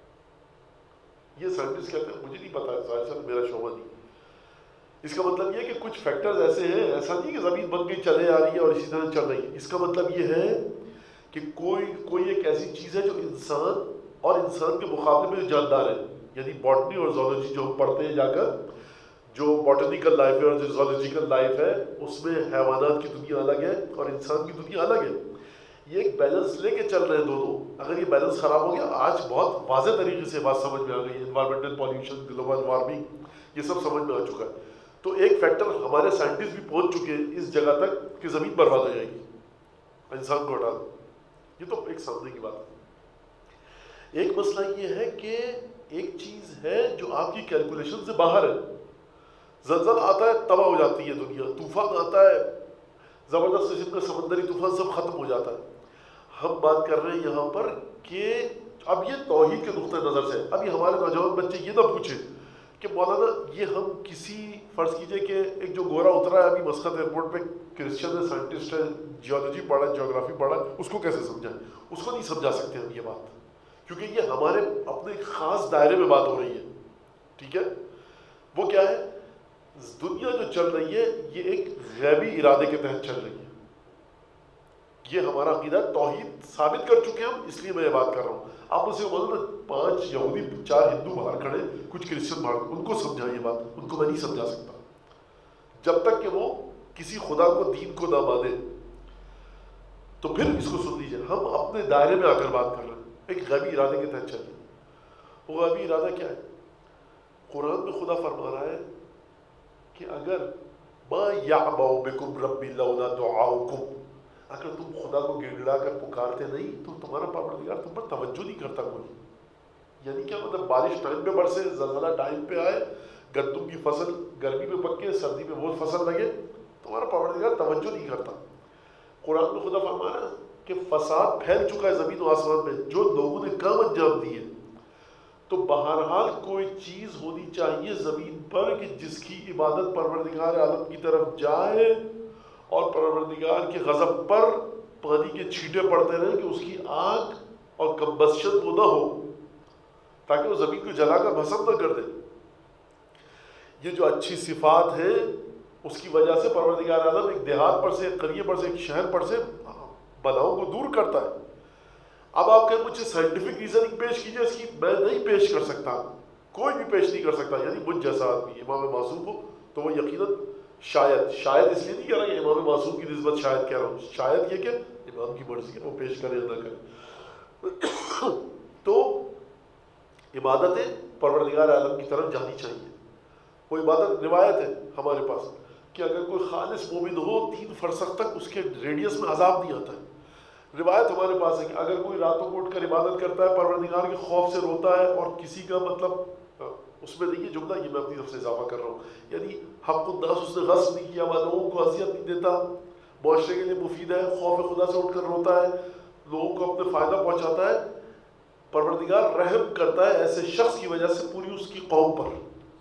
یہ سائنٹسٹ کہتے ہیں، مجھے نہیں پتا، ظاہر سے میرا شعبہ نہیں۔ اس کا مطلب یہ کہ کچھ فیکٹرز ایسے ہیں، ایسا نہیں کہ زمین بن گئی چلے آ رہی ہے اور اسی طرح چل رہی ہے۔ اس کا مطلب یہ ہے کہ کوئی کوئی ایک ایسی چیز ہے جو انسان اور انسان کے مقابلے میں جاندار ہے، یعنی باٹنی اور زولوجی جو ہم پڑھتے ہیں جا کر، جو باٹنیکل لائف ہے اور جو زولوجیکل لائف ہے، اس میں حیوانات کی دنیا الگ ہے اور انسان کی دنیا الگ ہے۔ یہ ایک بیلنس لے کے چل رہے ہیں دونوں۔ اگر یہ بیلنس خراب ہو گیا، آج بہت واضح طریقے سے بات سمجھ میں آ گئی ہے، انوائرمنٹل پالیوشن، گلوبل وارمنگ، یہ سب سمجھ میں آ چکا ہے۔ تو ایک فیکٹر ہمارے سائنٹسٹ بھی پہنچ چکے ہیں اس جگہ تک کہ زمین برباد ہو جائے گی، انسان کو ہٹا دو۔ یہ تو ایک سامنے کی بات ہے۔ ایک مسئلہ یہ ہے کہ ایک چیز ہے جو آپ کی کیلکولیشن سے باہر ہے۔ زلزلہ آتا ہے تباہ ہو جاتی ہے دنیا، طوفان آتا ہے زبردست قسم کا سمندری طوفان، سب ختم ہو جاتا ہے۔ ہم بات کر رہے ہیں یہاں پر کہ اب یہ توحید کے نقطۂ نظر سے، اب یہ ہمارے نوجوان بچے یہ نہ پوچھیں کہ مولانا یہ ہم کسی، فرض کیجئے کہ ایک جو گورا اترا ہے ابھی مسقط ایئرپورٹ پہ، کرسچن ہے، سائنٹسٹ ہے، جیولوجی پڑھا ہے، جیوگرافی پڑھا ہے، اس کو کیسے سمجھائیں؟ اس کو نہیں سمجھا سکتے ہم یہ بات، کیونکہ یہ ہمارے اپنے خاص دائرے میں بات ہو رہی ہے، ٹھیک ہے؟ وہ کیا ہے؟ دنیا جو چل رہی ہے یہ ایک غیبی ارادے کے تحت چل رہی ہے۔ یہ ہمارا عقیدہ، توحید ثابت کر چکے ہم، اس لیے میں یہ بات کر رہا ہوں۔ آپ اسے بولو نا، پانچ یہودی چار ہندو باہر کھڑے، کچھ کرسچن باہر، ان کو سمجھائیں یہ بات، ان کو میں نہیں سمجھا سکتا جب تک کہ وہ کسی خدا کو، دین کو نہ مانے۔ تو پھر اس کو سن لیجیے، ہم اپنے دائرے میں آ کر بات کر رہے ہیں، ایک غیبی ارادے کے تحت چل رہے ہیں۔ وہ غیبی ارادہ کیا ہے؟ قرآن میں خدا فرما رہا ہے کہ اگر ما یعبأ بکم ربی لولا دعاؤکم، اگر تم خدا کو گڑ گڑا کر پکارتے نہیں تو تمہارا پروردگار تم پر توجہ نہیں کرتا کوئی۔ یعنی کیا مطلب؟ بارش ٹائم پہ برسے، زلزلہ ٹائم پہ آئے، گندم کی فصل گرمی میں پکے، سردی میں وہ فصل لگے، تمہارا پروردگار توجہ نہیں کرتا۔ قرآن میں خدا فرما رہا ہے کہ فساد پھیل چکا ہے زمین و آسمان میں، جو لوگوں نے کام انجام دیے، تو بہرحال کوئی چیز ہونی چاہیے زمین پر کہ جس کی عبادت پروردگار عالم کی طرف جائے اور پروردگار کے غضب پر پانی کے چھینٹے پڑتے رہیں کہ اس کی آگ اور کمبسشن وہ نہ ہو، تاکہ وہ زمین کو جلا کر بھسم نہ کر دے۔ یہ جو اچھی صفات ہیں اس کی وجہ سے پروردگار اعظم ایک دیہات پر سے، ایک قریے پر سے، ایک شہر پر سے بلاؤں کو دور کرتا ہے۔ اب آپ کہیں مجھے سائنٹیفک ریزننگ پیش کیجئے اس کی، میں نہیں پیش کر سکتا، کوئی بھی پیش نہیں کر سکتا۔ یعنی مجھ جیسا آدمی امام معصوم ہو تو وہ یقیناً شاید شاید اس لیے نہیں کہہ رہا کہ امام معصوم کی نسبت شاید کہہ رہا ہوں، شاید یہ کہ امام کی مرضی ہے وہ پیش کرے یا نہ کرے۔ تو عبادتیں پروردگار عالم کی طرف جانی چاہیے۔ وہ عبادت، روایت ہے ہمارے پاس کہ اگر کوئی خالص مومن ہو تین فرسخ تک اس کے ریڈیس میں عذاب نہیں آتا ہے۔ روایت ہمارے پاس ہے کہ اگر کوئی راتوں کو اٹھ کر عبادت کرتا ہے، پروردگار کے خوف سے روتا ہے، اور کسی کا مطلب اس میں نہیں، یہ جملہ یہ میں اپنی طرف سے اضافہ کر رہا ہوں، یعنی حق الناس اس نے غصب نہیں کیا، لوگوں کو اذیت نہیں دیتا، معاشرے کے لیے مفید ہے، خوف خدا سے اٹھ کر روتا ہے، لوگوں کو اپنے فائدہ پہنچاتا ہے، پروردگار رحم کرتا ہے ایسے شخص کی وجہ سے پوری اس کی قوم پر۔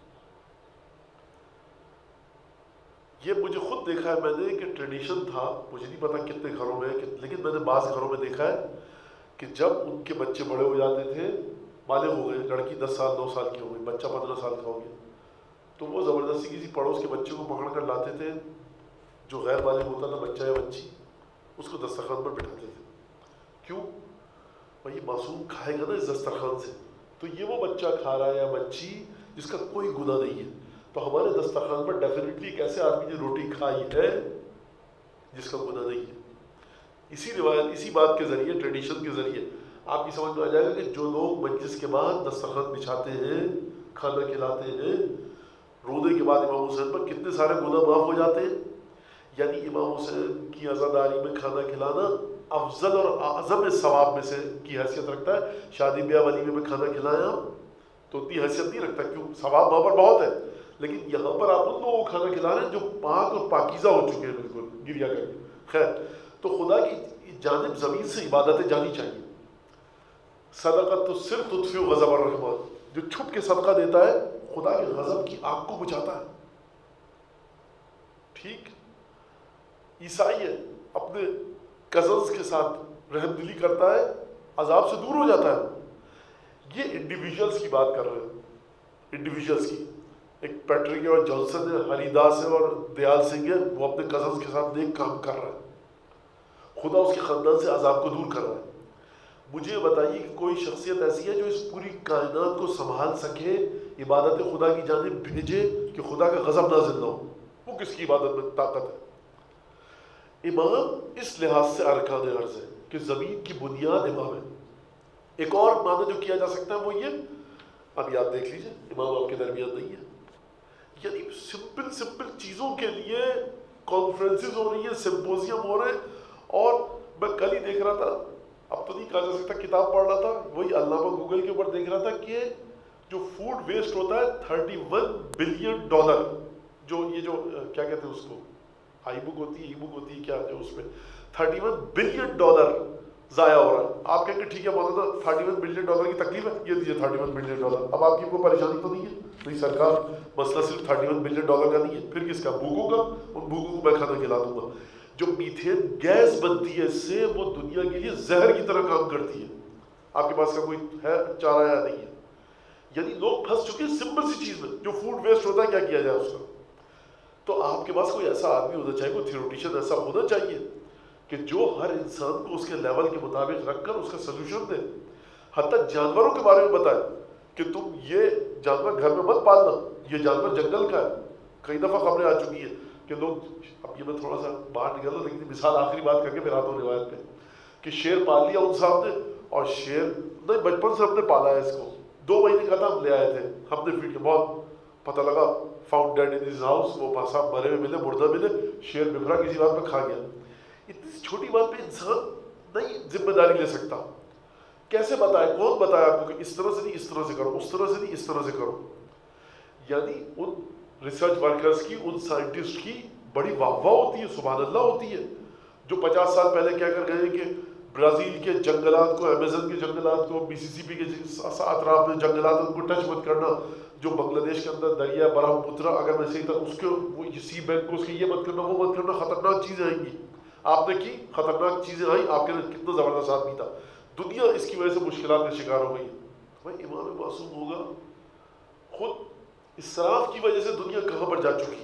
یہ مجھے خود دیکھا ہے میں نے کہ ٹریڈیشن تھا، مجھے نہیں پتا کتنے گھروں میں، لیکن میں نے بعض گھروں میں دیکھا ہے کہ جب ان کے بچے بڑے ہو جاتے تھے، بالغ ہو گئے، لڑکی دس سال نو سال کی ہو گئی، بچہ پندرہ سال کا ہو گیا، تو وہ زبردستی کسی پڑوس کے بچے کو پکڑ کر لاتے تھے، جو غیر بالغ ہوتا تھا بچہ یا بچی، اس کو دسترخوان پر بٹھاتے تھے، کیوں بھائی معصوم کھائے گا نا اس دسترخوان سے، تو یہ وہ بچہ کھا رہا ہے یا بچی جس کا کوئی گناہ نہیں ہے، تو ہمارے دسترخوان پر ڈیفینیٹلی ایک ایسے آدمی نے روٹی کھائی ہے جس کا گناہ نہیں ہے۔ اسی روایت اسی بات کے ذریعے ٹریڈیشن کے ذریعے آپ کی سمجھ میں آ جائے گا کہ جو لوگ مجلس کے بعد دسترخوان بچھاتے ہیں، کھانا کھلاتے ہیں، روزے کے بعد امام حسین پر کتنے سارے گناہ معاف ہو جاتے ہیں۔ یعنی امام حسین کی عزاداری میں کھانا کھلانا افضل اور اعظم ثواب میں سے کی حیثیت رکھتا ہے۔ شادی بیاہ ولیمے میں کھانا کھلایا تو اتنی حیثیت نہیں رکھتا، کیوں ثواب وہاں پر بہت ہے، لیکن یہاں پر آپ ان لوگوں کو کھانا کھلا رہے ہیں جو پاک اور پاکیزہ ہو چکے ہیں بالکل گریا کر کے۔ خیر، تو خدا کی جانب زمین سے عبادتیں جانی چاہیے۔ صدقۃ السر تطفئ غضب الرحمن، جو چھپ کے صدقہ دیتا ہے خدا کے غضب کی آگ کو بجھاتا ہے۔ ٹھیک، عیسائی ہے، اپنے کزنز کے ساتھ رحم دلی کرتا ہے، عذاب سے دور ہو جاتا ہے۔ یہ انڈیویجولز کی بات کر رہے ہیں، انڈیویجولز کی۔ ایک پیٹرک اور جانسن ہے، ہری داس ہے اور دیال سنگھ ہے، وہ اپنے کزنز کے ساتھ نیک کام کر رہا ہے، خدا اس کے خاندان سے عذاب کو دور کر رہا ہے۔ مجھے بتائیے کہ کوئی شخصیت ایسی ہے جو اس پوری کائنات کو سنبھال سکے، عبادت خدا کی جانب بھیجے کہ خدا کا غضب نازل نہ ہو؟ وہ کس کی عبادت میں طاقت ہے؟ امام اس لحاظ سے ارکان عرض ہے کہ زمین کی بنیاد امام ہے۔ ایک اور معنی جو کیا جا سکتا ہے وہ یہ، ابھی آپ دیکھ لیجئے امام آپ کے درمیان نہیں ہے، یعنی سمپل سمپل چیزوں کے لیے کانفرنسز ہو رہی ہیں، سمپوزیم ہو رہے ہیں، اور میں کل ہی دیکھ رہا تھا، اب تو نہیں کہا جا سکتا، کتاب پڑھ رہا تھا، وہی علامہ گوگل کے اوپر دیکھ رہا تھا کہ جو فوڈ ویسٹ ہوتا ہے تھرٹی ون بلین ڈالر، جو یہ جو کیا کہتے ہیں اس کو، آئی بک ہوتی ہے، ای بک ہوتی ہے، کیا جو اس پہ تھرٹی ون بلین ڈالر ضائع ہو رہا ہے۔ آپ کہیں گے ٹھیک ہے مولانا تھرٹی ون بلین ڈالر کی تکلیف ہے، یہ دیجیے تھرٹی ون بلین ڈالر، اب آپ کی کوئی پریشانی تو نہیں ہے؟ نہیں سرکار، مسئلہ صرف تھرٹی ون بلین ڈالر کا نہیں ہے، پھر کس کا؟ بھوکوں کا، ان بھوکوں کو میں کھانا کھلا دوں گا۔ جو میتھین گیس بنتی ہے اس سے، وہ دنیا کے لیے زہر کی طرح کام کرتی ہے۔ آپ کے پاس کا کوئی ہے چارہ یا نہیں ہے؟ یعنی لوگ پھنس چکے ہیں سمپل سی چیز میں، جو فوڈ ویسٹ ہوتا ہے کیا کیا جائے اس کا۔ تو آپ کے پاس کوئی ایسا آدمی ہونا چاہیے، کوئی تھیوریٹیشن ایسا ہونا چاہیے کہ جو ہر انسان کو اس کے لیول کے مطابق رکھ کر اس کا سلوشن دے، حتیٰ جانوروں کے بارے میں بتائے کہ تم یہ جانور گھر میں مت پالنا، یہ جانور جنگل کا ہے۔ کئی دفعہ خبریں آ چکی ہیں کہ لوگ، اب یہ میں تھوڑا سا باہر نکل رہا، لیکن مثال آخری بات کر کے پھر آتا ہوں روایت پہ، کہ شیر پال لیا ان صاحب نے، اور شیر نہیں بچپن سے ہم نے پالا ہے اس کو، دو مہینے کا تھا ہم لے آئے تھے، ہم نے فیڈ کے بعد پتہ لگا found dead in his house, وہ صاحب مرے ہوئے ملے، مردہ ملے، شیر بکھرا کسی بات پہ کھا گیا۔ اتنی چھوٹی بات پہ انسان نہیں ذمہ داری لے سکتا، کیسے بتائے، کون بتایا آپ کو کہ اس طرح سے نہیں اس طرح سے کرو، اس طرح سے نہیں اس طرح سے کرو؟ یعنی ان ریسرچ ورکرز کی، ان سائنٹسٹ کی بڑی واہ واہ ہوتی ہے، سبحان اللہ ہوتی ہے، جو پچاس سال پہلے کیا کر گئے کہ برازیل کے جنگلات کو، امیزن کے جنگلات کو، میسی سی پی کے اطراف میں جنگلات ان کو ٹچ مت کرنا، جو بنگلہ دیش کے اندر دریا برہم پترا، اگر میں صحیح تھا اس کے وہ سی بینک کو اس کے یہ مت کرنا وہ مت کرنا، خطرناک چیزیں آئیں گی۔ آپ نے کی، خطرناک چیزیں آئیں، آپ کے لیے کتنا زبردست آدمی تھا، دنیا اس کی وجہ سے مشکلات کا شکار ہو گئی۔ بھائی امام معصوم ہوگا، خود اسراف کی وجہ سے دنیا کہاں پر جا چکی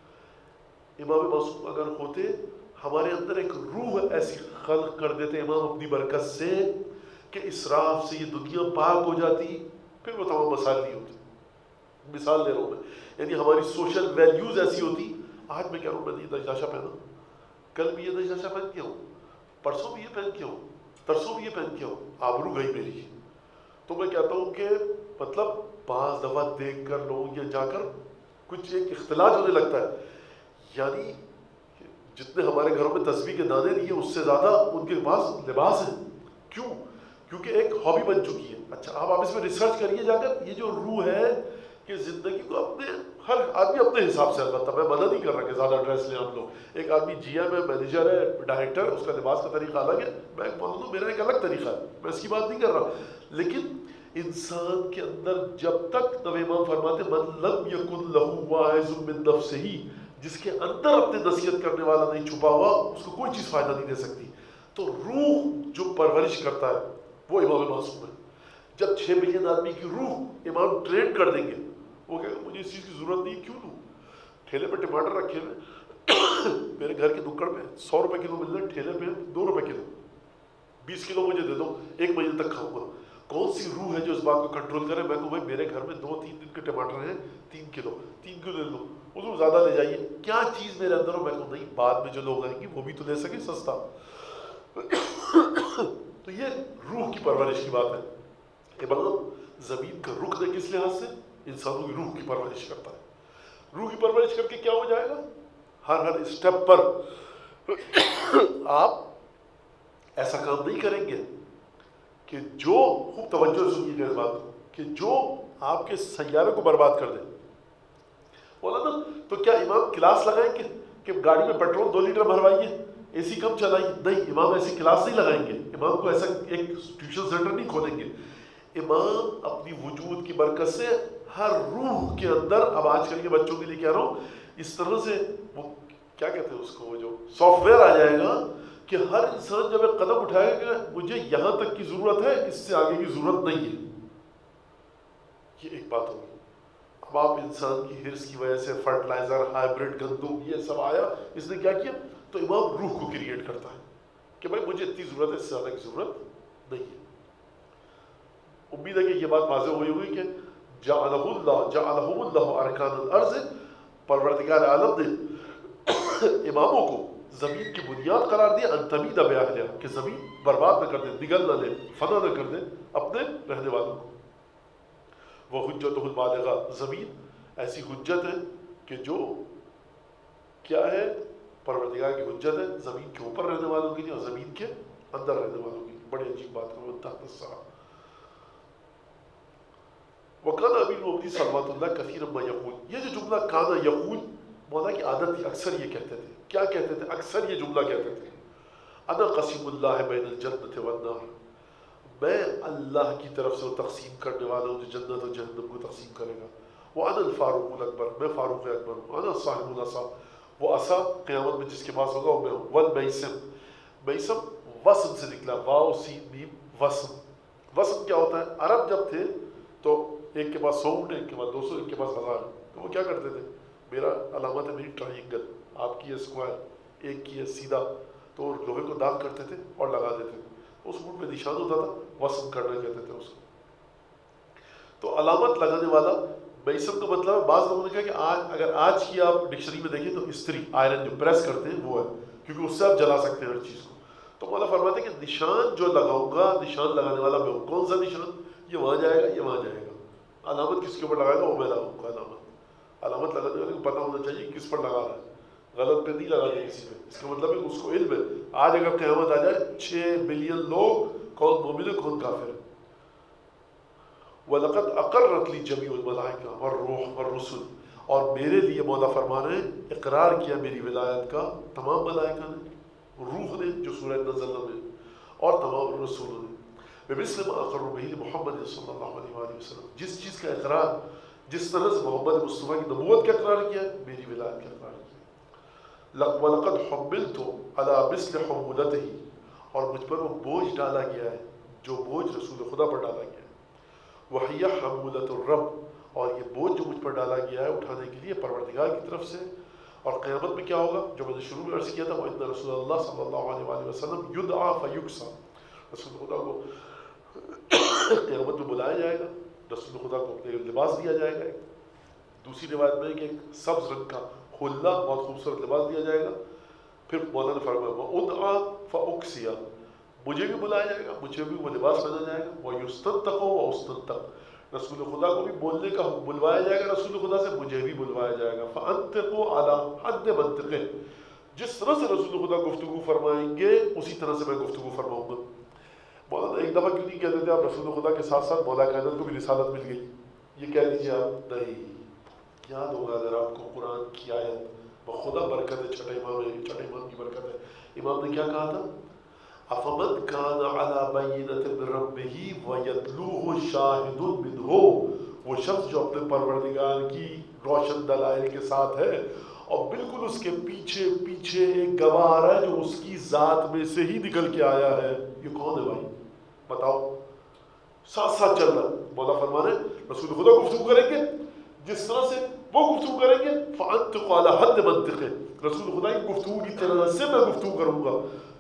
ہے۔ امام معصوم اگر ہوتے، ہمارے اندر ایک روح ایسی خلق کر دیتے امام اپنی برکت سے کہ اسراف سے یہ دنیا پاک ہو جاتی، پھر وہ تمام مسائل نہیں ہوتے۔ مثال لے رہا ہوں میں، یعنی ہماری سوشل ویلیوز ایسی ہوتی، آج میں کہہ رہا ہوں میں نے یہ دشداشا پہنا، کل بھی یہ دشداشا پہن کے ہوں، پرسوں بھی یہ پہن کے ہوں، ترسوں بھی یہ پہن کے ہوں، آبرو گئی میری۔ تو میں کہتا ہوں کہ مطلب بعض دفعہ دیکھ کر لوگ یہ جا کر کچھ ایک اختلاط ہونے لگتا ہے، یعنی جتنے ہمارے گھروں میں تسبیح کے دانے نہیں ہیں اس سے زیادہ ان کے پاس لباس ہے۔ کیوں؟ کیونکہ ایک ہابی بن چکی ہے۔ اچھا اب آپ اس میں ریسرچ کریے جا کر، یہ جو روح ہے کہ زندگی کو اپنے، ہر آدمی اپنے حساب سے، البتہ میں منع نہیں کر رہا کہ زیادہ ڈریس لیں آپ لوگ، ایک آدمی جی ایم ہے، مینیجر ہے، ڈائریکٹر ہے، اس کا لباس کا طریقہ الگ ہے، میں ایک معلوم ہوں میرا ایک الگ طریقہ ہے، میں اس کی بات نہیں کر رہا، لیکن انسان کے اندر جب تک نبی امام فرماتے من لم یکن لہ واعظ من نفسہ، جس کے اندر اپنے نصیحت کرنے والا نہیں چھپا ہوا، اس کو کوئی چیز فائدہ نہیں دے سکتی۔ تو روح جو پرورش کرتا ہے وہ امام معصوم ہے۔ جب چھ ملین آدمی کی روح امام ٹرین کر دیں گے، وہ کہے گا مجھے اس چیز کی ضرورت نہیں، کیوں دوں؟ ٹھیلے پہ ٹماٹر رکھے ہوئے، میرے گھر کے نکڑ پہ سو روپے کلو مل رہے، ٹھیلے پہ دو روپے کلو، بیس کلو مجھے دے دو، ایک مہینے تک کھاؤں گا۔ کون سی روح ہے جو اس بات کو کنٹرول کرے؟ میں کہوں بھائی میرے گھر میں دو تین دن کے ٹماٹر ہیں، تین کلو تین کلو لے لو، حضور زیادہ لے جائیے، کیا چیز میرے اندر ہو؟ میں کہوں نہیں، بعد میں جو لوگ آئیں گے وہ بھی تو لے سکے سستا۔ تو یہ روح کی پرورش کی بات ہے۔ امام زمین کا رخ دے کس لحاظ سے؟ انسانوں کی روح کی پرورش کرتا ہے۔ روح کی پرورش کر کے کیا ہو جائے گا؟ ہر ہر اسٹیپ پر آپ ایسا کام نہیں کریں گے کہ جو، خوب توجہ سنیے گا اس بات کو، کہ جو آپ کے سیارے کو برباد کر دے۔ مولانا تو کیا امام کلاس لگائیں گے کہ گاڑی میں پیٹرول دو لیٹر بھروائیے، اے سی کم چلائیے؟ نہیں، امام ایسی کلاس نہیں لگائیں گے، امام کو ایسا ایک ٹیوشن سینٹر نہیں کھولیں گے۔ امام اپنی وجود کی برکت سے ہر روح کے اندر، اب آج کل کے بچوں کے لیے کہہ رہا ہوں، اس طرح سے وہ کیا کہتے ہیں اس کو، وہ جو سافٹ ویئر آ جائے گا کہ ہر انسان جب ایک قدم اٹھائے گا کہ مجھے یہاں تک کی ضرورت ہے، اس سے آگے کی ضرورت نہیں ہے۔ یہ ایک بات ہوگی۔ اب آپ انسان کی ہرس کی وجہ سے فرٹیلائزر، ہائیبرڈ گندم، یہ سب آیا، اس نے کیا کیا؟ تو امام روح کو کریٹ کرتا ہے کہ بھائی مجھے اتنی ضرورت ہے، اس سے زیادہ کی ضرورت نہیں ہے۔ امید ہے کہ یہ بات واضح ہوئی ہوئی کہ جعلہ اللہ جعلہم اللہ ارکان الارض، پروردگار عالم نے اماموں کو زمین کی بنیاد قرار دیا، ان تمید باہلہا، کہ زمین برباد نہ کر دے، نگل نہ لے، فنا نہ کر دے اپنے رہنے والوں کو۔ وہ حجتہ البالغہ، زمین ایسی حجت ہے کہ جو کیا ہے؟ پروردگار کی حجت ہے زمین کے اوپر رہنے والوں کے لیے اور زمین کے اندر رہنے والوں کے لیے۔ بڑی عجیب بات ہے، تحت الثرى۔ وَقَانَ أَمِيرُ الْمُؤْمِنِينَ صلوات اللہ کثیرا ما یقول، یہ جو جملہ کانا یقول، مولا کی عادت تھی، اکثر یہ کہتے تھے۔ کیا کہتے تھے؟ اکثر یہ جملہ کہتے تھے، انا قسیم اللہ بین الجنت والنار، میں اللہ کی طرف سے وہ تقسیم کرنے والا ہوں جو جنت اور جہنم کو تقسیم کرے گا۔ وَأَنَا الْفَارُقُ الْأَكْبَرُ، میں فاروق اکبر ہوں۔ وَأَنَا صَاحِبُ الْعَصَا، وہ عصا قیامت میں جس کے پاس ہوگا وہ میں ہوں۔ وَالْمَيْسَمُ، میسم وسم سے نکلا، واو سین میم وسم۔ وسم کیا ہوتا ہے؟ عرب جب تھے تو ایک کے پاس سو اونٹ، ایک کے پاس دو سو، ایک کے پاس ہزار، تو وہ کیا کرتے تھے؟ میرا علامت ہے میری ٹرائنگل، آپ کی ہے اسکوائر، ایک کی ہے سیدھا، تو لوہے کو داغ کرتے تھے اور لگا دیتے تھے، اس اونٹ میں نشان ہوتا تھا، وسم کرنا کہتے تھے اس کو۔ تو علامت لگانے والا بیسم کا مطلب ہے، بعض لوگوں نے کہا کہ آج اگر آج کی آپ ڈکشنری میں دیکھیں تو استری، آئرن جو پریس کرتے ہیں وہ ہے، کیونکہ اس سے آپ جلا سکتے ہیں ہر چیز کو۔ تو مولا فرماتے ہیں کہ نشان جو لگاؤں گا، نشان لگانے والا میں ہوں۔ کون سا نشان؟ یہ وہاں جائے گا، یہ وہاں جائے گا۔ علامت کس کے اوپر لگائے گا؟ وہ میں لگاؤں گا علامت۔ علامت لگانے والے کو پتہ ہونا چاہیے کس پر لگا رہا ہے، غلط پہ نہیں لگاتے کسی پہ۔ اس کا مطلب ہے اس کو علم ہے، آج اگر قیامت آ جائے چھ بلین لوگ کون مومن ہے کون کافر ہے۔ وَلَقَدْ أَقَرَّتْ لِي جَمِيعُ الْمَلَائِكَةُ وَالرُّوحُ وَالرُّسُلُ، اور میرے لیے مولا فرما رہے ہیں اقرار کیا میری ولایت کا تمام ملائکہ نے، روح نے جو سورہ نزل میں، اور تمام رسولوں نے۔ بِمِثْلِ مَا أَقَرُّ بِهِ لِمُحَمَّدٍ صلی اللہ علیہ وآلہ وسلم، جس چیز کا اقرار، جس طرح سے محمد مصطفیٰ کی نبوت کا اقرار کیا ہے، میری ولایت کا اقرار کیا۔ وَلَقَدْ حُمِّلْتُ عَلَى مِثْلِ حُمُولَتِهِ، اور مجھ پر وہ بوجھ ڈالا گیا ہے جو بوجھ رسول خدا پر ڈالا گیا ہے۔ وَهِيَ حَمُولَةُ الرَّبِّ، اور یہ بوجھ جو مجھ پر ڈالا گیا ہے اٹھانے کے لیے پروردگار کی طرف سے۔ اور قیامت میں کیا ہوگا؟ جو میں نے شروع میں عرض کیا تھا، وَإِنَّ رسول اللہ صلی اللہ علیہ وآلہ وسلم يُدْعَى فَيُكْسَى، رسول خدا کو قیامت میں بلایا جائے گا، رسول خدا کو اپنے لباس دیا جائے گا۔ دوسری روایت میں کہ ایک سبز رنگ کا حلہ، بہت خوبصورت لباس دیا جائے گا۔ پھر مولا نے فرمایا وَأُدْعَى فَأُكْسِيَ، مجھے بھی بلایا جائے گا، مجھے بھی وہ لباس پہنا جائے گا۔ وَيُسْتَنْتَقُ وَأُسْتَنْتَقُ، رسول خدا کو بھی بولنے کا بلوایا جائے گا رسول خدا سے، مجھے بھی بلوایا جائے گا۔ فَأَنْتِقُوا عَلَى حَدِّ مَنْطِقِهِ، جس طرح سے رسول خدا گفتگو فرمائیں گے اسی طرح سے میں گفتگو فرماؤں گا۔ مولانا ایک دفعہ کیوں نہیں کہتے تھے آپ رسول خدا کے ساتھ ساتھ مولا کائنات کو بھی رسالت مل گئی؟ یہ کہہ دیجیے آپ، نہیں، یاد ہوگا اگر آپ کو قرآن کی آیت، بخدا برکت ہے، چھٹے امام ہے، چھٹے امام کی برکت ہے۔ امام نے کیا کہا تھا؟ أَفَمَنْ كَانَ عَلَى بَيِّنَةٍ مِّن رَبِّهِ وَيَتْلُوهُ شَاهِدٌ مِّنْهُ، وہ شخص جو اپنے پروردگار کی روشن دلائل کے ساتھ ہے اور بالکل اس کے پیچھے پیچھے ایک گواہ ہے جو اس کی ذات میں سے ہی نکل کے آیا ہے۔ یہ کون ہے بھائی بتاؤ؟ ساتھ ساتھ چل رہا ہے۔ مولا فرما رہے رسول خدا گفتگو کریں گے جس طرح سے وہ گفتگو کریں گے، فَأَنْتِقُوا عَلَى حَدِّ مَنْطِقِهِ، رسول خدا کی گفتگو کی طرح سے میں گفتگو کروں گا۔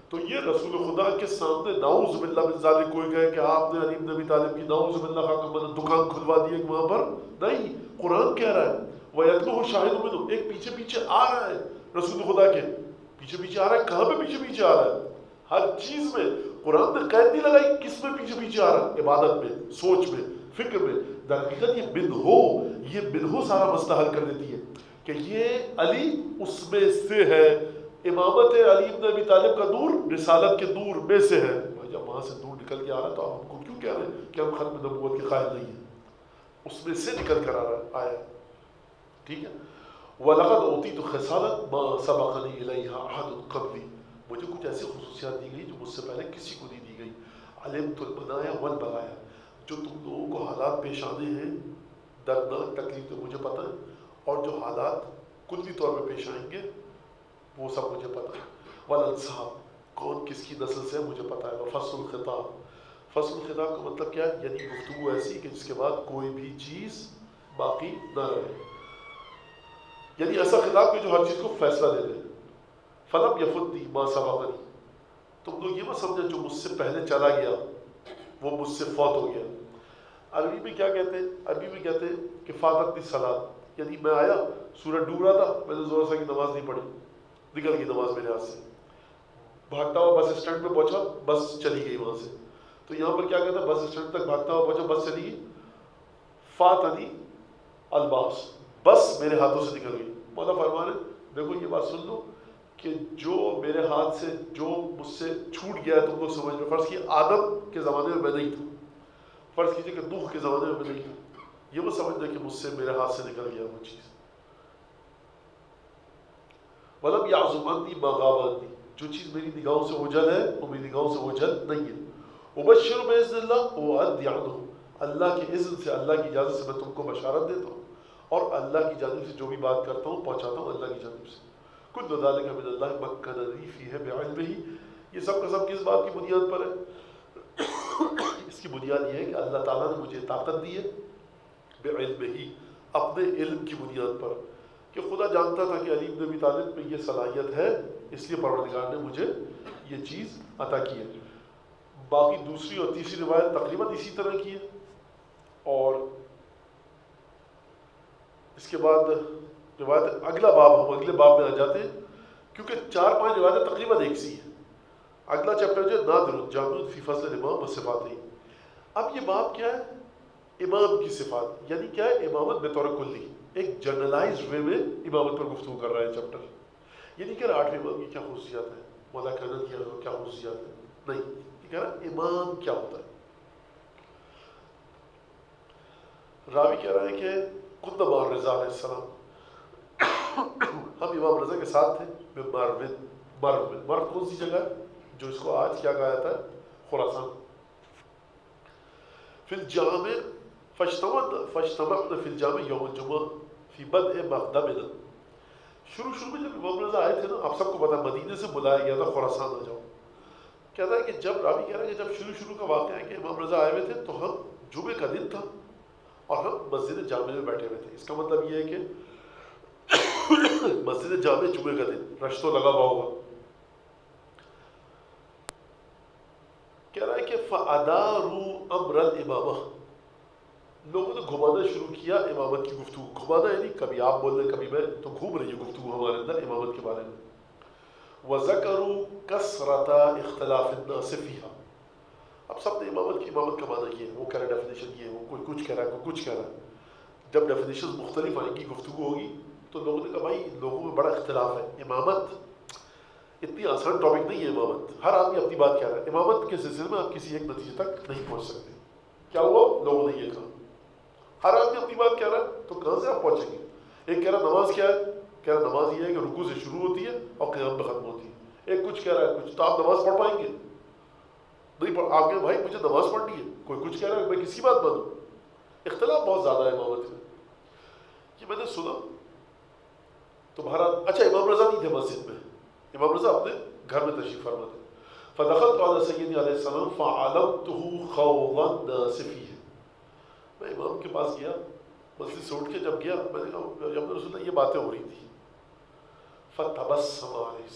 تو یہ رسول خدا کے سامنے نعوذ باللہ من ذالک کوئی کہے کہ آپ نے علی بن ابی طالب کی نعوذ باللہ کا دکان کھلوا دی ہے وہاں پر، نہیں، قرآن کہہ رہا ہے وَيَتْلُوهُ شَاهِدٌ مِّنْهُ، ایک پیچھے پیچھے آ رہا ہے رسول خدا کے، پیچھے پیچھے آ رہا ہے، کہاں پہ پیچھے پیچھے آ رہا ہے؟ ہر چیز میں قرآن نے قید نہیں لگائی کس میں پیچھے پیچھے آ رہا ہے، عبادت میں، سوچ میں، فکر میں۔ در حقیقت یہ بن ہو، یہ بن ہو سارا مسئلہ حل کر دیتی ہے کہ یہ علی اس میں سے ہے، امامت علی بن ابی طالب کا نور رسالت کے نور میں سے ہے۔ جب وہاں سے نور نکل کے آ رہا ہے تو آپ ہم کو کیوں کہہ رہے ہیں کہ ہم ختم نبوت کے قائل نہیں ہیں؟ اس میں سے نکل کر آ رہا آیا، ٹھیک ہے۔ وَلَقَدْ أُوتِيتُ خِصَالًا مَا سَبَقَنِي إِلَيْهَا أَحَدٌ قَبْلِي، مجھے کچھ ایسی خصوصیات دی گئی جو مجھ سے پہلے کسی کو نہیں دی گئی۔ عَلِمْتُ الْبَلَايَا وَالْبَلَايَا، جو تم لوگوں کو حالات پیش آنے ہیں دردناک تکلیف تو مجھے پتہ ہے، اور جو حالات کلی طور پہ پیش آئیں گے وہ سب مجھے پتہ ہے۔ وَالْأَنْسَابِ، کون کس کی نسل سے مجھے پتہ ہے۔ وَفَصْلُ الْخِطَابِ، فصل الخطاب کا مطلب کیا ہے؟ یعنی گفتگو ایسی کہ جس کے بعد کوئی بھی چیز باقی نہ رہے، یعنی ایسا خطاب کہ جو ہر چیز کو فیصلہ دے دے۔ فلم یفتی ما سبقنی، تم لوگ یہ مت سمجھے جو مجھ سے پہلے چلا گیا وہ مجھ سے فوت ہو گیا۔ عربی میں کیا کہتے ہیں؟ عربی میں کہتے ہیں کہ فاتتنی الصلاۃ، یعنی میں آیا سورج ڈوب رہا تھا، میں نے زور سے کی نماز نہیں پڑھی، نکل گئی نماز میرے ہاتھ سے، بھاگتا ہوا بس اسٹینڈ پہ پہنچا، بس چلی گئی وہاں سے۔ تو یہاں پر کیا کہتا ہے؟ بس اسٹینڈ تک بھاگتا ہوا پہنچا، بس چلی گئی، فاتنی الباس، بس میرے ہاتھوں سے نکل گئی۔ مولا فرما رہے دیکھو یہ بات سن لو کہ جو میرے ہاتھ سے جو مجھ سے چھوٹ گیا ہے، تم لوگ سمجھ لو، فرض کیجیے آدم کے زمانے میں میں نہیں تھا، فرض کیجیے کہ نوح کے زمانے میں میں نہیں تھا، یہ وہ سمجھنا کہ مجھ سے میرے ہاتھ سے نکل گیا وہ چیز۔ وَلَمْ يَعْزُمْ عَنِّي مَا غَابَ عَنِّي، جو چیز میری نگاہوں سے اوجھل ہے وہ میری نگاہوں سے اوجھل نہیں ہے۔ وَبَشِّرْ بِإِذْنِ اللَّهِ وَأُعَدِّ عَنْهُ، اللہ کے اذن سے، اللہ کی اجازت سے میں تم کو بشارت دیتا ہوں، اور اللہ کی جانب سے جو بھی بات کرتا ہوں پہنچاتا ہوں اللہ کی جانب سے۔ کل ذالک من اللہ مکننی فیہ بعلمہ، یہ سب کا سب کس بات کی بنیاد پر ہے؟ اس کی بنیاد یہ ہے کہ اللہ تعالیٰ نے مجھے طاقت دی ہے بعلمہ، اپنے علم کی بنیاد پر، کہ خدا جانتا تھا کہ علی بن ابی طالب میں یہ صلاحیت ہے، اس لیے پروردگار نے مجھے یہ چیز عطا کی ہے۔ باقی دوسری اور تیسری روایت تقریباً اسی طرح کی ہے، اور اس کے بعد روایت اگلا باب ہم اگلے باب میں آ جاتے ہیں، کیونکہ چار پانچ روایتیں تقریباً ایک سی ہیں۔ اگلا چیپٹر جو ہے نادر جامع فی فضل الامام و صفاتہ۔ اب یہ باب کیا ہے؟ امام کی صفات، یعنی کیا ہے؟ امامت بطور کلی، ایک جنرلائز وے میں امامت پر گفتگو کر رہا ہے چیپٹر۔ یہ نہیں کہہ رہا آٹھویں امام کی کیا خصوصیات ہیں، مولا کائنات کی کیا خصوصیات ہیں، نہیں، یہ کہہ رہا امام کیا ہوتا ہے۔ راوی کہہ رہا ہے کہ خود امام رضا علیہ السلام، ہم امام رضا کے ساتھ تھے میں مرو مرو میں، مرو کون سی جگہ ہے جو اس کو آج کیا کہا جاتا ہے؟ خراسان۔ فی الجامع فاجتمعنا فاجتمعنا فی الجامع یوم الجمعہ فی بدء مقدمنا، شروع شروع میں جب امام رضا آئے تھے نا، آپ سب کو پتا مدینے سے بلایا گیا تھا خراسان آ جاؤ۔ کہتا ہے کہ جب راوی کہہ رہا ہے کہ جب شروع شروع کا واقعہ ہے کہ امام رضا آئے ہوئے تھے تو ہم جمعے کا دن تھا اور ہم مسجد جامع میں بیٹھے ہوئے تھے۔ اس کا مطلب یہ ہے کہ مسجد جامع جمعے کا دن رش تو لگا ہوا ہوگا۔ کہہ رہا ہے کہ فَأَدَارُوا أَمْرَ الْإِمَامَةِ، لوگوں نے گھمانا شروع کیا امامت کی گفتگو۔ گھمانا یعنی کبھی آپ بول رہے کبھی میں، تو گھوم رہی ہے گفتگو ہمارے اندر امامت کے بارے میں۔ وَذَكَرُوا كَثْرَةَ اخْتِلَافِ النَّاسِ فِيهَا، اب سب نے امامت کی امامت کا معنی یہ ہے، وہ کہہ رہا ہے ڈیفینیشن یہ ہے، وہ کوئی کچھ کہہ رہا ہے کوئی کچھ کہہ رہا ہے۔ جب ڈیفینیشن مختلف آئیں گی، گفتگو ہوگی، تو لوگوں نے کہا بھائی لوگوں میں بڑا اختلاف ہے، امامت اتنی آسان ٹاپک نہیں ہے۔ امامت ہر آدمی اپنی بات کہہ رہا ہے، امامت کے سلسلے میں آپ کسی ایک نتیجے تک نہیں پہنچ سکتے۔ کیا ہوا؟ لوگوں نے یہ کہا، ہر آدمی اپنی بات کہہ رہا ہے، تو کہاں سے آپ پہنچیں گے؟ ایک کہہ رہا نماز کیا ہے، کہہ رہا نماز یہ ہے کہ رکوع سے شروع ہوتی ہے اور قیام پہ ختم ہوتی ہے۔ ایک کچھ کہہ رہا ہے کچھ، تو آپ نماز پڑھ پائیں گے؟ نہیں پڑھ، آپ کہیں بھائی مجھے نماز پڑھنی ہے، کوئی کچھ کہہ رہا ہے میں کسی بات مانوں۔ اختلاف بہت زیادہ ہے امامت میں، یہ میں نے سنا تو بہرحال اچھا امام رضا نہیں تھے مسجد میں، امام رضا اپنے گھر میں تشریف فرما تھے۔ فدخلت علی سیدی علیہ السلام فعلمته خوض الناس فیہ، میں امام کے پاس گیا، مسجد سے اٹھ کے جب گیا میں نے کہا جب رسول اللہ یہ باتیں ہو رہی تھی، فتبسم علیہ السلام،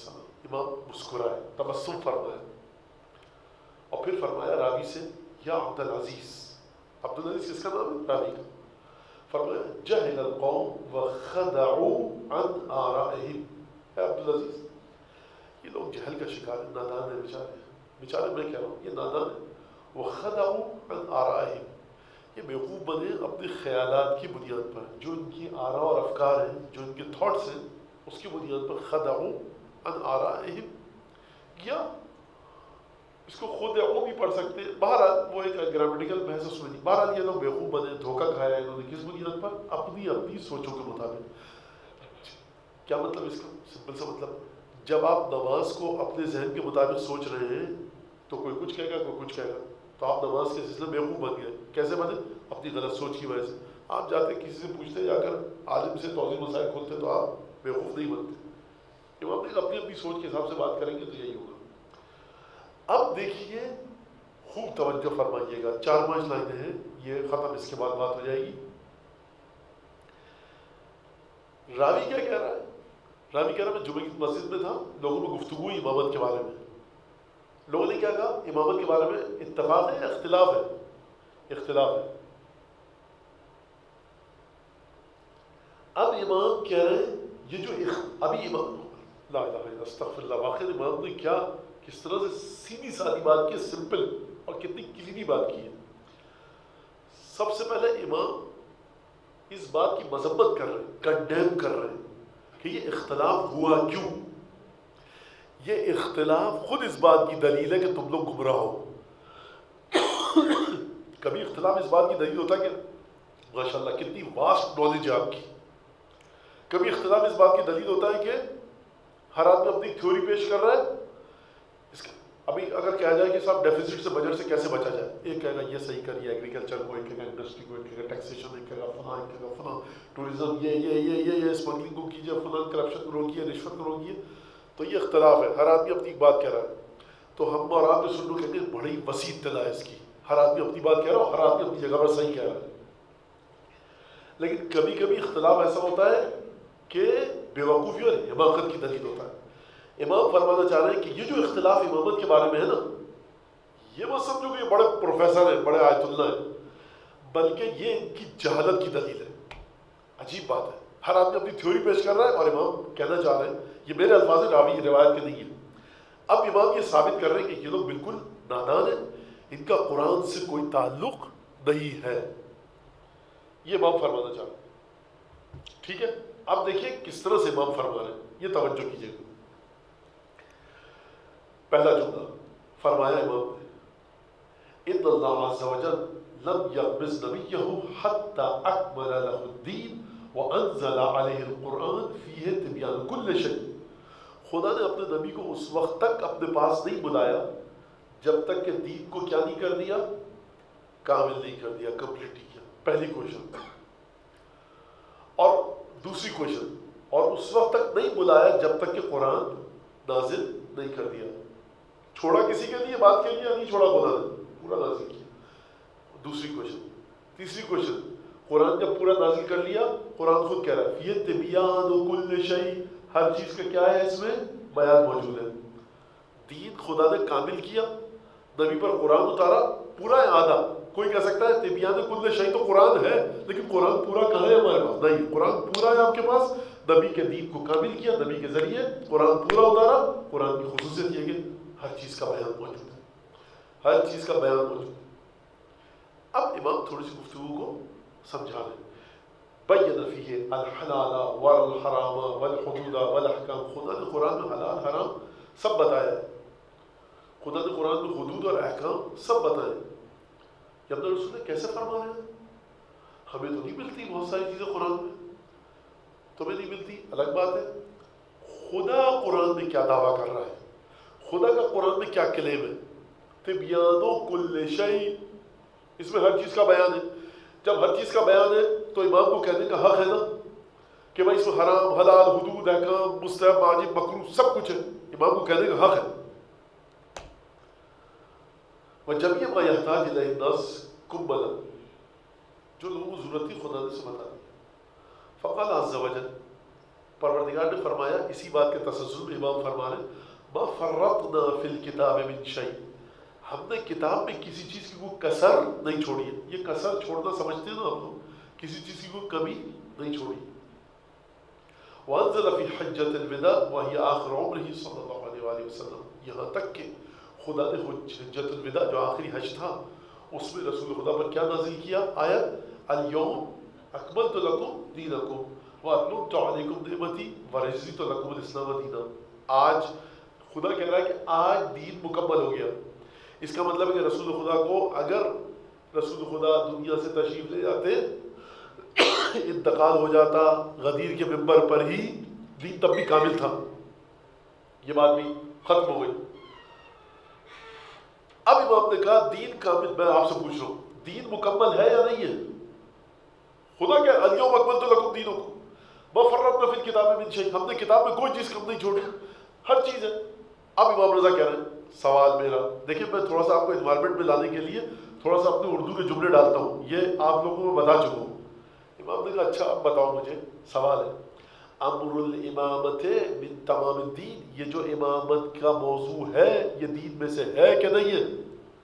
امام مسکرائے، تبسم فرمایا، اور پھر فرمایا راوی سے یا عبد العزیز، عبد العزیز کس کا نام ہے؟ راوی کا. فرمایا جہل القوم وخدعوا عن آرائهم، اے عبد العزیز یہ لوگ جہل کا شکار ہیں، نادان ہیں بیچارے، بیچارے میں کہہ رہا ہوں یہ نادان ہیں. وخدعوا عن آرائهم، یہ بیوقوف بنے اپنے خیالات کی بنیاد پر، جو ان کی آراء اور افکار ہیں، جو ان کے تھاٹس ہیں، اس کی بنیاد پر خدعوا عن آرائهم. یا اس کو خود او بھی پڑھ سکتے، بہرحال وہ ایک گرامیٹیکل بحث اس میں نہیں. بہرحال یہ لوگ بیوقوف بنے، دھوکہ کھایا انہوں نے کس بنیاد پر؟ اپنی اپنی سوچوں کے مطابق. کیا مطلب اس کا؟ سمپل سا مطلب، جب آپ نماز کو اپنے ذہن کے مطابق سوچ رہے ہیں تو کوئی کچھ کہے گا، کوئی کچھ کہے گا، تو آپ نماز کے سلسلے میں بیوقوف بن گئے. کیسے بنے؟ اپنی غلط سوچ کی وجہ سے. آپ جاتے کسی سے پوچھتے جا کر عالم سے توضیح مسائل کھولتے تو آپ بیوقوف نہیں بنتے. جب آپ اپنی اپنی سوچ کے حساب سے بات کریں گے تو یہی ہوگا. اب دیکھیے خوب توجہ فرمائیے گا، چار پانچ لائنیں ہیں یہ ختم، اس کے بعد بات ہو جائے گی. راوی کیا کہہ رہا ہے؟ راوی کہہ رہا ہے میں جمعہ کی مسجد میں تھا، لوگوں میں گفتگو ہوئی امامت کے بارے میں. لوگوں نے کیا کہا؟ امامت کے بارے میں اتفاق ہے یا اختلاف ہے؟ اختلاف ہے. اب امام کہہ رہے ہیں یہ جو ابھی امام لا الہ الا اللہ استغفر اللہ، واقعی امام نے کیا کس طرح سے سیدھی سادی بات کی، سمپل اور کتنی کلیدی بات کی ہے. سب سے پہلے امام اس بات کی مذمت کر رہے ہیں، کنڈیم کر رہے ہیں کہ یہ اختلاف ہوا کیوں. یہ اختلاف خود اس بات کی دلیل ہے کہ تم لوگ گمراہ ہو. کبھی اختلاف اس بات کی دلیل ہوتا ہے کہ ماشاءاللہ کتنی واسٹ نالج ہے آپ کی. کبھی اختلاف اس بات کی دلیل ہوتا ہے کہ ہر آدمی اپنی تھیوری پیش کر رہا ہے. اس کے ابھی اگر کہا جائے کہ صاحب ڈیفیسٹ سے بجٹ سے کیسے بچا جائے، ایک کہے گا یہ صحیح کریے ایگریکلچر کو، ایک کہے گا انڈسٹری کو، ایک کہے گا ٹیکسیشن، ایک کہے گا فلاں، ایک کہے گا فلاں، ٹوریزم، یہ یہ یہ یہ یہ اسمگلنگ کو کیجیے، فلاں کرپشن کو روکیے، رشوت کو روکیے. تو یہ اختلاف ہے، ہر آدمی اپنی بات کہہ رہا ہے. تو ہم اور آپ جو سن لو کہتے ہیں بڑی وسیع اطلاع ہے اس کی، ہر آدمی اپنی بات کہہ رہا ہے، ہر آدمی اپنی جگہ پر صحیح کہہ رہا ہے. لیکن کبھی کبھی اختلاف ایسا ہوتا ہے کہ بیوقوفی اور حماقت کی دلیل ہوتا ہے. امام فرمانا چاہ رہے ہیں کہ یہ جو اختلاف امامت کے بارے میں ہے نا، یہ مت سمجھو کہ یہ بڑے پروفیسر ہیں، بڑے آیت اللہ ہیں، بلکہ یہ ان کی جہالت کی دلیل ہے. عجیب بات ہے، ہر آدمی اپنی تھیوری پیش کر رہا ہے اور امام کہنا چاہ رہے ہیں، یہ میرے الفاظ راوی روایت کے نہیں ہیں. اب امام یہ ثابت کر رہے ہیں کہ یہ لوگ بالکل نادان ہیں، ان کا قرآن سے کوئی تعلق نہیں ہے. یہ امام فرمانا چاہ رہے ہیں. ٹھیک ہے، اب دیکھیے کس طرح سے امام فرما رہے ہیں، یہ توجہ کیجیے گا. پہلا جملہ فرمایا امام نے، ان اللہ عز وجل لم یقبض نبیہ حتی اکمل له الدین وانزل علیہ القرآن فیہ تبیان کل شیء. خدا نے اپنے نبی کو اس وقت تک اپنے پاس نہیں بلایا جب تک کہ دین کو کیا نہیں کر دیا، کامل نہیں کر دیا، کمپلیٹ نہیں کیا. پہلی کوشچن. اور دوسری کوشچن، اور اس وقت تک نہیں بلایا جب تک کہ قرآن نازل نہیں کر دیا. چھوڑا کسی کے لیے بات کے لیے نہیں چھوڑا، خدا نے پورا نازل کیا. دوسری کوشچن. تیسری کوشچن، قرآن جب پورا نازل کر لیا، قرآن خود کہہ رہا ہے یہ تبیان کل شیء، ہر چیز کا کیا ہے اس میں بیان موجود ہے. دین خدا نے کامل کیا، نبی پر قرآن اتارا پورا ہے آدھا. کوئی کہہ سکتا ہے تبیان کل شیء تو قرآن ہے، لیکن قرآن پورا کہاں ہے ہمارے پاس؟ نہیں، قرآن پورا ہے آپ کے پاس. نبی کے دین کو کامل کیا، نبی کے ذریعے قرآن پورا اتارا. قرآن کی خصوصیت یہ کہ ہر چیز کا بیان موجود ہے، ہر چیز کا بیان موجود ہے. اب امام تھوڑی سی گفتگو کو سمجھا رہے ہیں. بین فیہ الحلال والحرام والحدود والاحکام. خدا نے قرآن میں حلال حرام سب بتایا ہے. خدا نے قرآن میں حدود اور احکام سب بتائے. یہ اپنے رسول نے کیسے فرما رہے ہیں؟ ہمیں تو نہیں ملتی بہت ساری چیزیں قرآن میں، تمہیں نہیں ملتی الگ بات ہے. خدا قرآن میں کیا دعویٰ کر رہا ہے، خدا کا قرآن میں کیا کلیم ہے؟ تبیان کل شیء، اس میں ہر چیز کا بیان ہے. جب ہر چیز کا بیان ہے تو امام کو کہنے کا حق ہے نا کہ بھائی اس میں حرام حلال حدود احکام مستحب واجب مکروہ سب کچھ ہے. امام کو کہنے کا حق ہے. وجميع ما يحتاج اليه الناس كملا، جو لوگوں کو ضرورت تھی خدا نے سے بتا دی. فقال عز وجل، پروردگار نے فرمایا اسی بات کے تسلسل میں امام فرما رہے ما فرطنا فی الکتاب من شیء، ہم نے کتاب میں کسی چیز کی کوئی کسر نہیں چھوڑی ہے. یہ کسر چھوڑنا سمجھتے ہیں نا ہم لوگ، کسی چیز کی کوئی کمی نہیں چھوڑی. وانزل فی حجۃ الوداع وہی آخر عمرہ صلی اللہ علیہ وآلہ وسلم، یہاں تک کہ خدا نے حجۃ الوداع جو آخری حج تھا اس میں رسول خدا پر کیا نازل کیا آیت الیوم اکملت لکم دینکم واتممت علیکم نعمتی ورضیت لکم الاسلام دینا. آج خدا کہہ رہا ہے کہ آج دین مکمل ہو گیا. اس کا مطلب ہے کہ رسول خدا کو اگر رسول خدا دنیا سے تشریف لے جاتے، انتقال ہو جاتا غدیر کے منبر پر ہی، دین تب بھی کامل تھا، یہ بات بھی ختم ہو گئی. اب امام نے کہا دین کامل، میں آپ سے پوچھ رہا ہوں دین مکمل ہے یا نہیں ہے؟ خدا کہ الیوم اکملت لکم دینکم ما فرطنا فی الکتاب من شیء، ہم نے کتاب میں کوئی چیز کم نہیں چھوڑی، ہر چیز ہے. اب امام رضا کہہ رہے ہیں سوال میرا، دیکھیں میں تھوڑا سا آپ کو انوائرمنٹ میں لانے کے لیے تھوڑا سا اپنے اردو کے جملے ڈالتا ہوں، یہ آپ لوگوں کو بتا چکا ہوں. امام نے کہا اچھا اب بتاؤ مجھے، سوال ہے امر الامامت من تمام الدین، یہ جو امامت کا موضوع ہے یہ دین میں سے ہے کہ نہیں ہے؟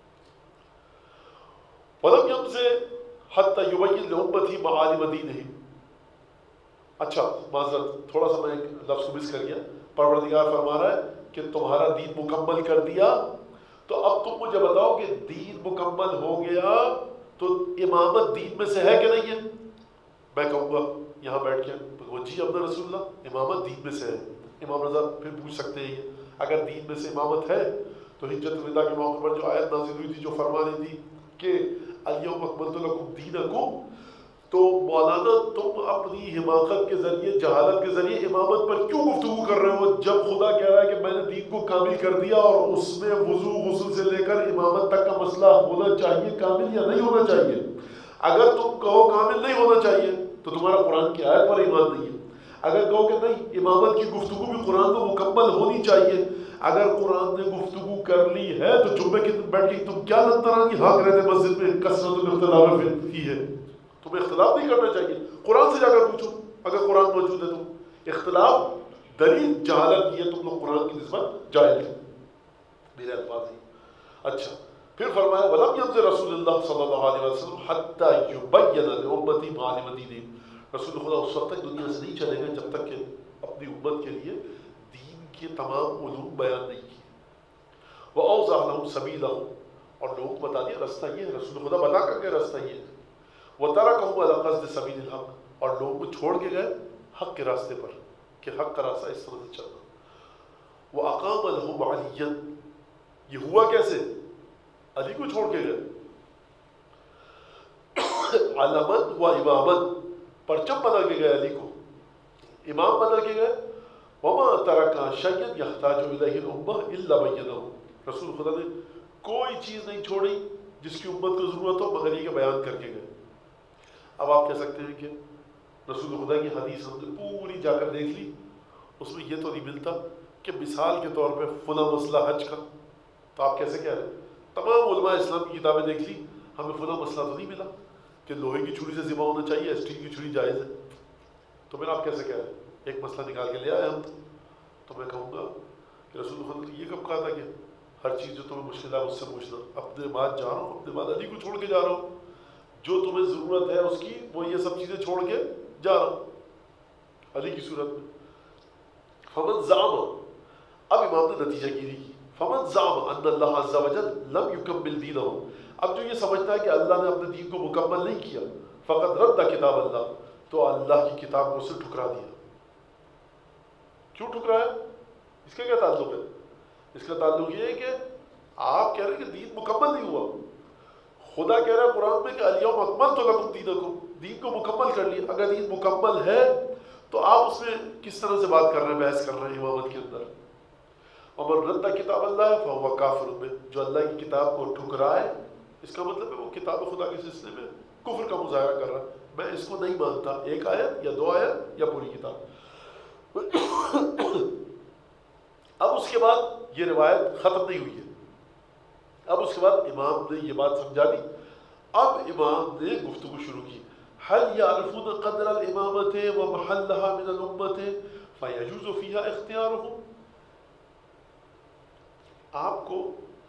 ولم یمض حتی یبین لامتی معالم دینہ. اچھا معذرت تھوڑا سا میں ایک لفظ کو مس کر گیا. پروردگار فرما رہا ہے کہ تمہارا دین مکمل کر دیا، تو اب تم مجھے بتاؤ کہ دین مکمل ہو گیا تو امامت دین میں سے ہے کہ نہیں ہے؟ میں کہوں گا یہاں بیٹھ کے جی عبد رسول اللہ امامت دین میں سے ہے. امام رضا پھر پوچھ سکتے ہیں اگر دین میں سے امامت ہے تو حجۃ الوداع کے موقع پر جو آیت نازل ہوئی تھی جو فرما رہی تھی کہ الیوم اکملت لکم دینکم، تو مولانا تم اپنی حماقت کے ذریعے جہالت کے ذریعے امامت پر کیوں گفتگو کر رہے ہو جب خدا کہہ رہا ہے کہ میں نے دین کو کامل کر دیا اور اس میں وضو غسل سے لے کر امامت تک کا مسئلہ ہونا چاہیے کامل یا نہیں ہونا چاہیے؟ اگر تم کہو کامل نہیں ہونا چاہیے تو تمہارا قرآن کی آیت پر ایمان نہیں ہے. اگر کہو کہ نہیں امامت کی گفتگو بھی قرآن میں مکمل ہونی چاہیے، اگر قرآن نے گفتگو کر لی ہے تو جمعے کے دن بیٹھ کے تم کیا لنترانی ہانک رہے تھے مسجد میں کثرت الاختلاف کی ہے؟ تمہیں اختلاف نہیں کرنا چاہیے، قرآن سے جا کر پوچھو اگر قرآن موجود ہے. تو اختلاف دلیل جہالت کی ہے، تم لوگ قرآن کی نسبت جاہل ہیں. میرے الفاظ ہی. اچھا پھر فرمایا ولم یمض رسول اللہ صلی اللہ علیہ وسلم حتی یبین لامتی معالم دینہ، رسول خدا اس وقت تک دنیا سے نہیں چلے گئے جب تک کہ اپنی امت کے لیے دین کے تمام علوم بیان نہیں کیے. وأوضح لهم سبیلہ، اور لوگوں کو بتا دیا رستہ یہ ہے، رسول خدا بتا کر کے رستہ یہ ہے. وترکهم علی قصد سبیل الحق، اور لوگوں کو چھوڑ کے گئے حق کے راستے پر کہ حق کا راستہ اس طرح سے چلنا. وأقام لهم علیا، یہ ہوا کیسے؟ علی کو چھوڑ کے گئے. علمن و امامن، پرچم بنا کے گئے علی کو، امام بنا کے گئے. وما ترک شیئا یحتاج الیہ الامہ الا بینہ، رسول خدا نے کوئی چیز نہیں چھوڑی جس کی امت کو ضرورت ہو مگر یہ کہ بیان کر کے گئے. اب آپ کہہ سکتے ہیں کہ رسول خدا کی حدیث ہم نے پوری جا کر دیکھ لی، اس میں یہ تو نہیں ملتا کہ مثال کے طور پہ فلاں مسئلہ حج کا، تو آپ کیسے کہہ رہے ہیں تمام علماء اسلام کی کتابیں دیکھ لی ہمیں فلاں مسئلہ تو نہیں ملا کہ لوہے کی چھری سے ذبح ہونا چاہیے اسٹیل کی چھری جائز ہے. تو پھر آپ کیسے کہہ رہے ہیں ایک مسئلہ نکال کے لے آئے ہم. تو میں کہوں گا کہ رسول خدا نے یہ کب کہا تھا کہ ہر چیز جو تمہیں مشکل ہے اس سے پوچھنا؟ اپنے بعد جا رہا ہوں، اپنے بعد علی کو چھوڑ کے جا رہا ہوں، جو تمہیں ضرورت ہے اس کی وہ یہ سب چیزیں چھوڑ کے جا رہا ہوں علی کی صورت میں. فمن زعم، اب امام نے نتیجہ گیری کی، فمن زعم ان اللہ عز وجل لم یکمل دینہ، اب جو یہ سمجھتا ہے کہ اللہ نے اپنے دین کو مکمل نہیں کیا، فقط رد کتاب اللہ، تو اللہ کی کتاب کو اسے ٹھکرا دیا. کیوں ٹھکرایا؟ اس کا کیا تعلق ہے؟ اس کا تعلق یہ ہے کہ آپ کہہ رہے ہیں کہ دین مکمل نہیں ہوا. خدا کہہ رہا ہے قرآن میں کہ الیوم اکملت لکم دینکم، دین کو مکمل کر لیا. اگر دین مکمل ہے تو آپ اس میں کس طرح سے بات کر رہے ہیں، بحث کر رہے ہیں امامت کے اندر. ومن رد کتاب اللہ فہو کافر بہ، جو اللہ کی کتاب کو ٹھکرائے اس کا مطلب ہے وہ کتاب خدا کے سلسلے میں کفر کا مظاہرہ کر رہا ہے. میں اس کو نہیں مانتا، ایک آیت یا دو آیت یا پوری کتاب. اب اس کے بعد یہ روایت ختم نہیں ہوئی ہے، اب اس کے بعد امام نے یہ بات سمجھا دی. اب امام نے گفتگو شروع کی. هل يعرفون قدر الامامة ومحلها من الامة فيجوز فيها اختيارهم، آپ کو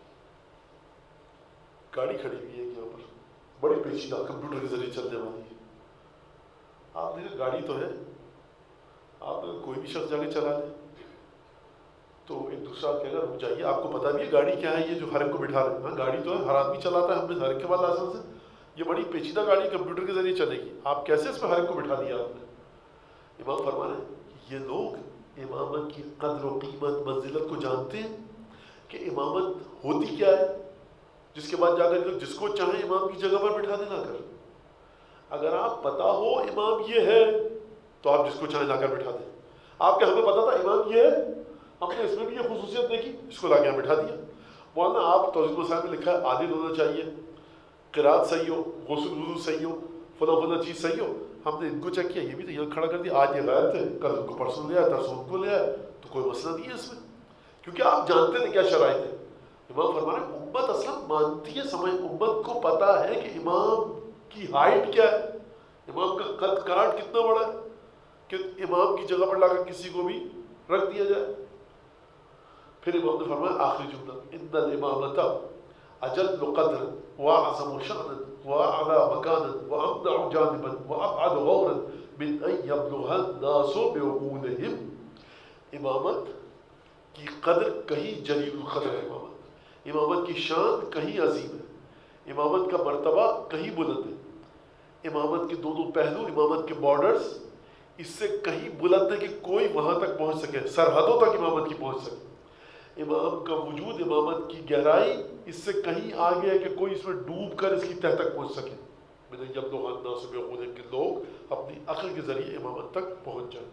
گاڑی کھڑی ہوئی ہے یہاں پر بڑی پیچیدہ کمپیوٹر کے ذریعے چلنے والی ہے. آپ نے گاڑی تو ہے، آپ کوئی بھی شخص جا کے چلا لے تو ایک دوسرا کہے گا رک جائیے، آپ کو پتا بھی ہے گاڑی کیا ہے، یہ جو ہر ایک کو بٹھا رہے ہیں. ہاں گاڑی تو ہے، ہر آدمی چلاتا ہے، ہم نے ہر ایک کے بعد لائسنس ہے. یہ بڑی پیچیدہ گاڑی کمپیوٹر کے ذریعے چلے گی، آپ کیسے اس میں ہر ایک کو بٹھا دیا آپ نے؟ امام فرما رہے ہیں یہ لوگ امامت کی قدر و قیمت منزلت کو جانتے ہیں کہ امامت ہوتی کیا ہے، جس کے بعد جا کر جس کو چاہیں امام کی جگہ پر بٹھا دینا کر. اگر آپ پتا ہو امام یہ ہے تو آپ جس کو چاہیں لا کر بٹھا دیں. آپ کے ہمیں پتا تھا امام یہ ہے، ہم نے اس میں بھی یہ خصوصیت دیکھی، اس کو لا کے بٹھا دیا. مولانا آپ توضیح مسائل میں لکھا ہے عادل ہونا چاہیے، قرات صحیح ہو، غسل وضو صحیح ہو، فلاں فلاں چیز صحیح ہو. ہم نے ان کو چیک کیا، یہ بھی تو یہاں کھڑا کر دیا، آج یہ غائب تھے، کل ان کو پرسوں لے آیا، ترسوں ان کو لے آیا، تو کوئی مسئلہ نہیں ہے اس میں، کیونکہ آپ جانتے تھے کیا شرائط ہے. امام فرما رہے ہیں امت اصلا مانتی ہے، سمجھ امت کو پتا ہے کہ امام کی ہائٹ کیا ہے، امام کا قد کاٹ کتنا بڑا ہے کہ امام کی جگہ پر لا کر کسی کو بھی رکھ دیا جائے. پھر امام نے فرمایا آخری جملہ ان الامامۃ اجل قدرا واعظم شأنا واعلی مکانا وامنع جانبا وابعد غورا من ان یبلغ الناس بعقولهم. امامت کی قدر کہیں جلیل القدر ہے، امامت امامت کی شان کہیں عظیم ہے، امامت کا مرتبہ کہیں بلند ہے. امامت کے دونوں پہلو، امامت کے بارڈرز اس سے کہیں بلند ہے کہ کوئی وہاں تک پہنچ سکے، سرحدوں تک امامت کی پہنچ سکے. امام کا وجود، امامت کی گہرائی اس سے کہیں آگے ہے کہ کوئی اس میں ڈوب کر اس کی تہ تک پہنچ سکے. میں نے جب لوگ الناس بعقولهم کہ لوگ اپنی عقل کے ذریعے امامت تک پہنچ جائیں.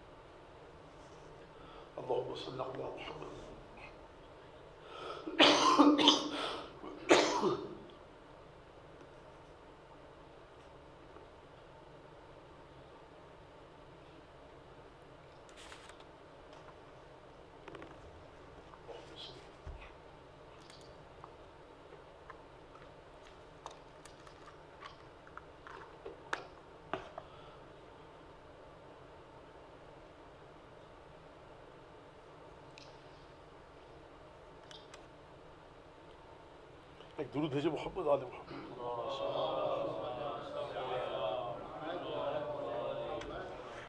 اللہم صلی علی محمد. ایک درود بھیجو محمد آل محمد.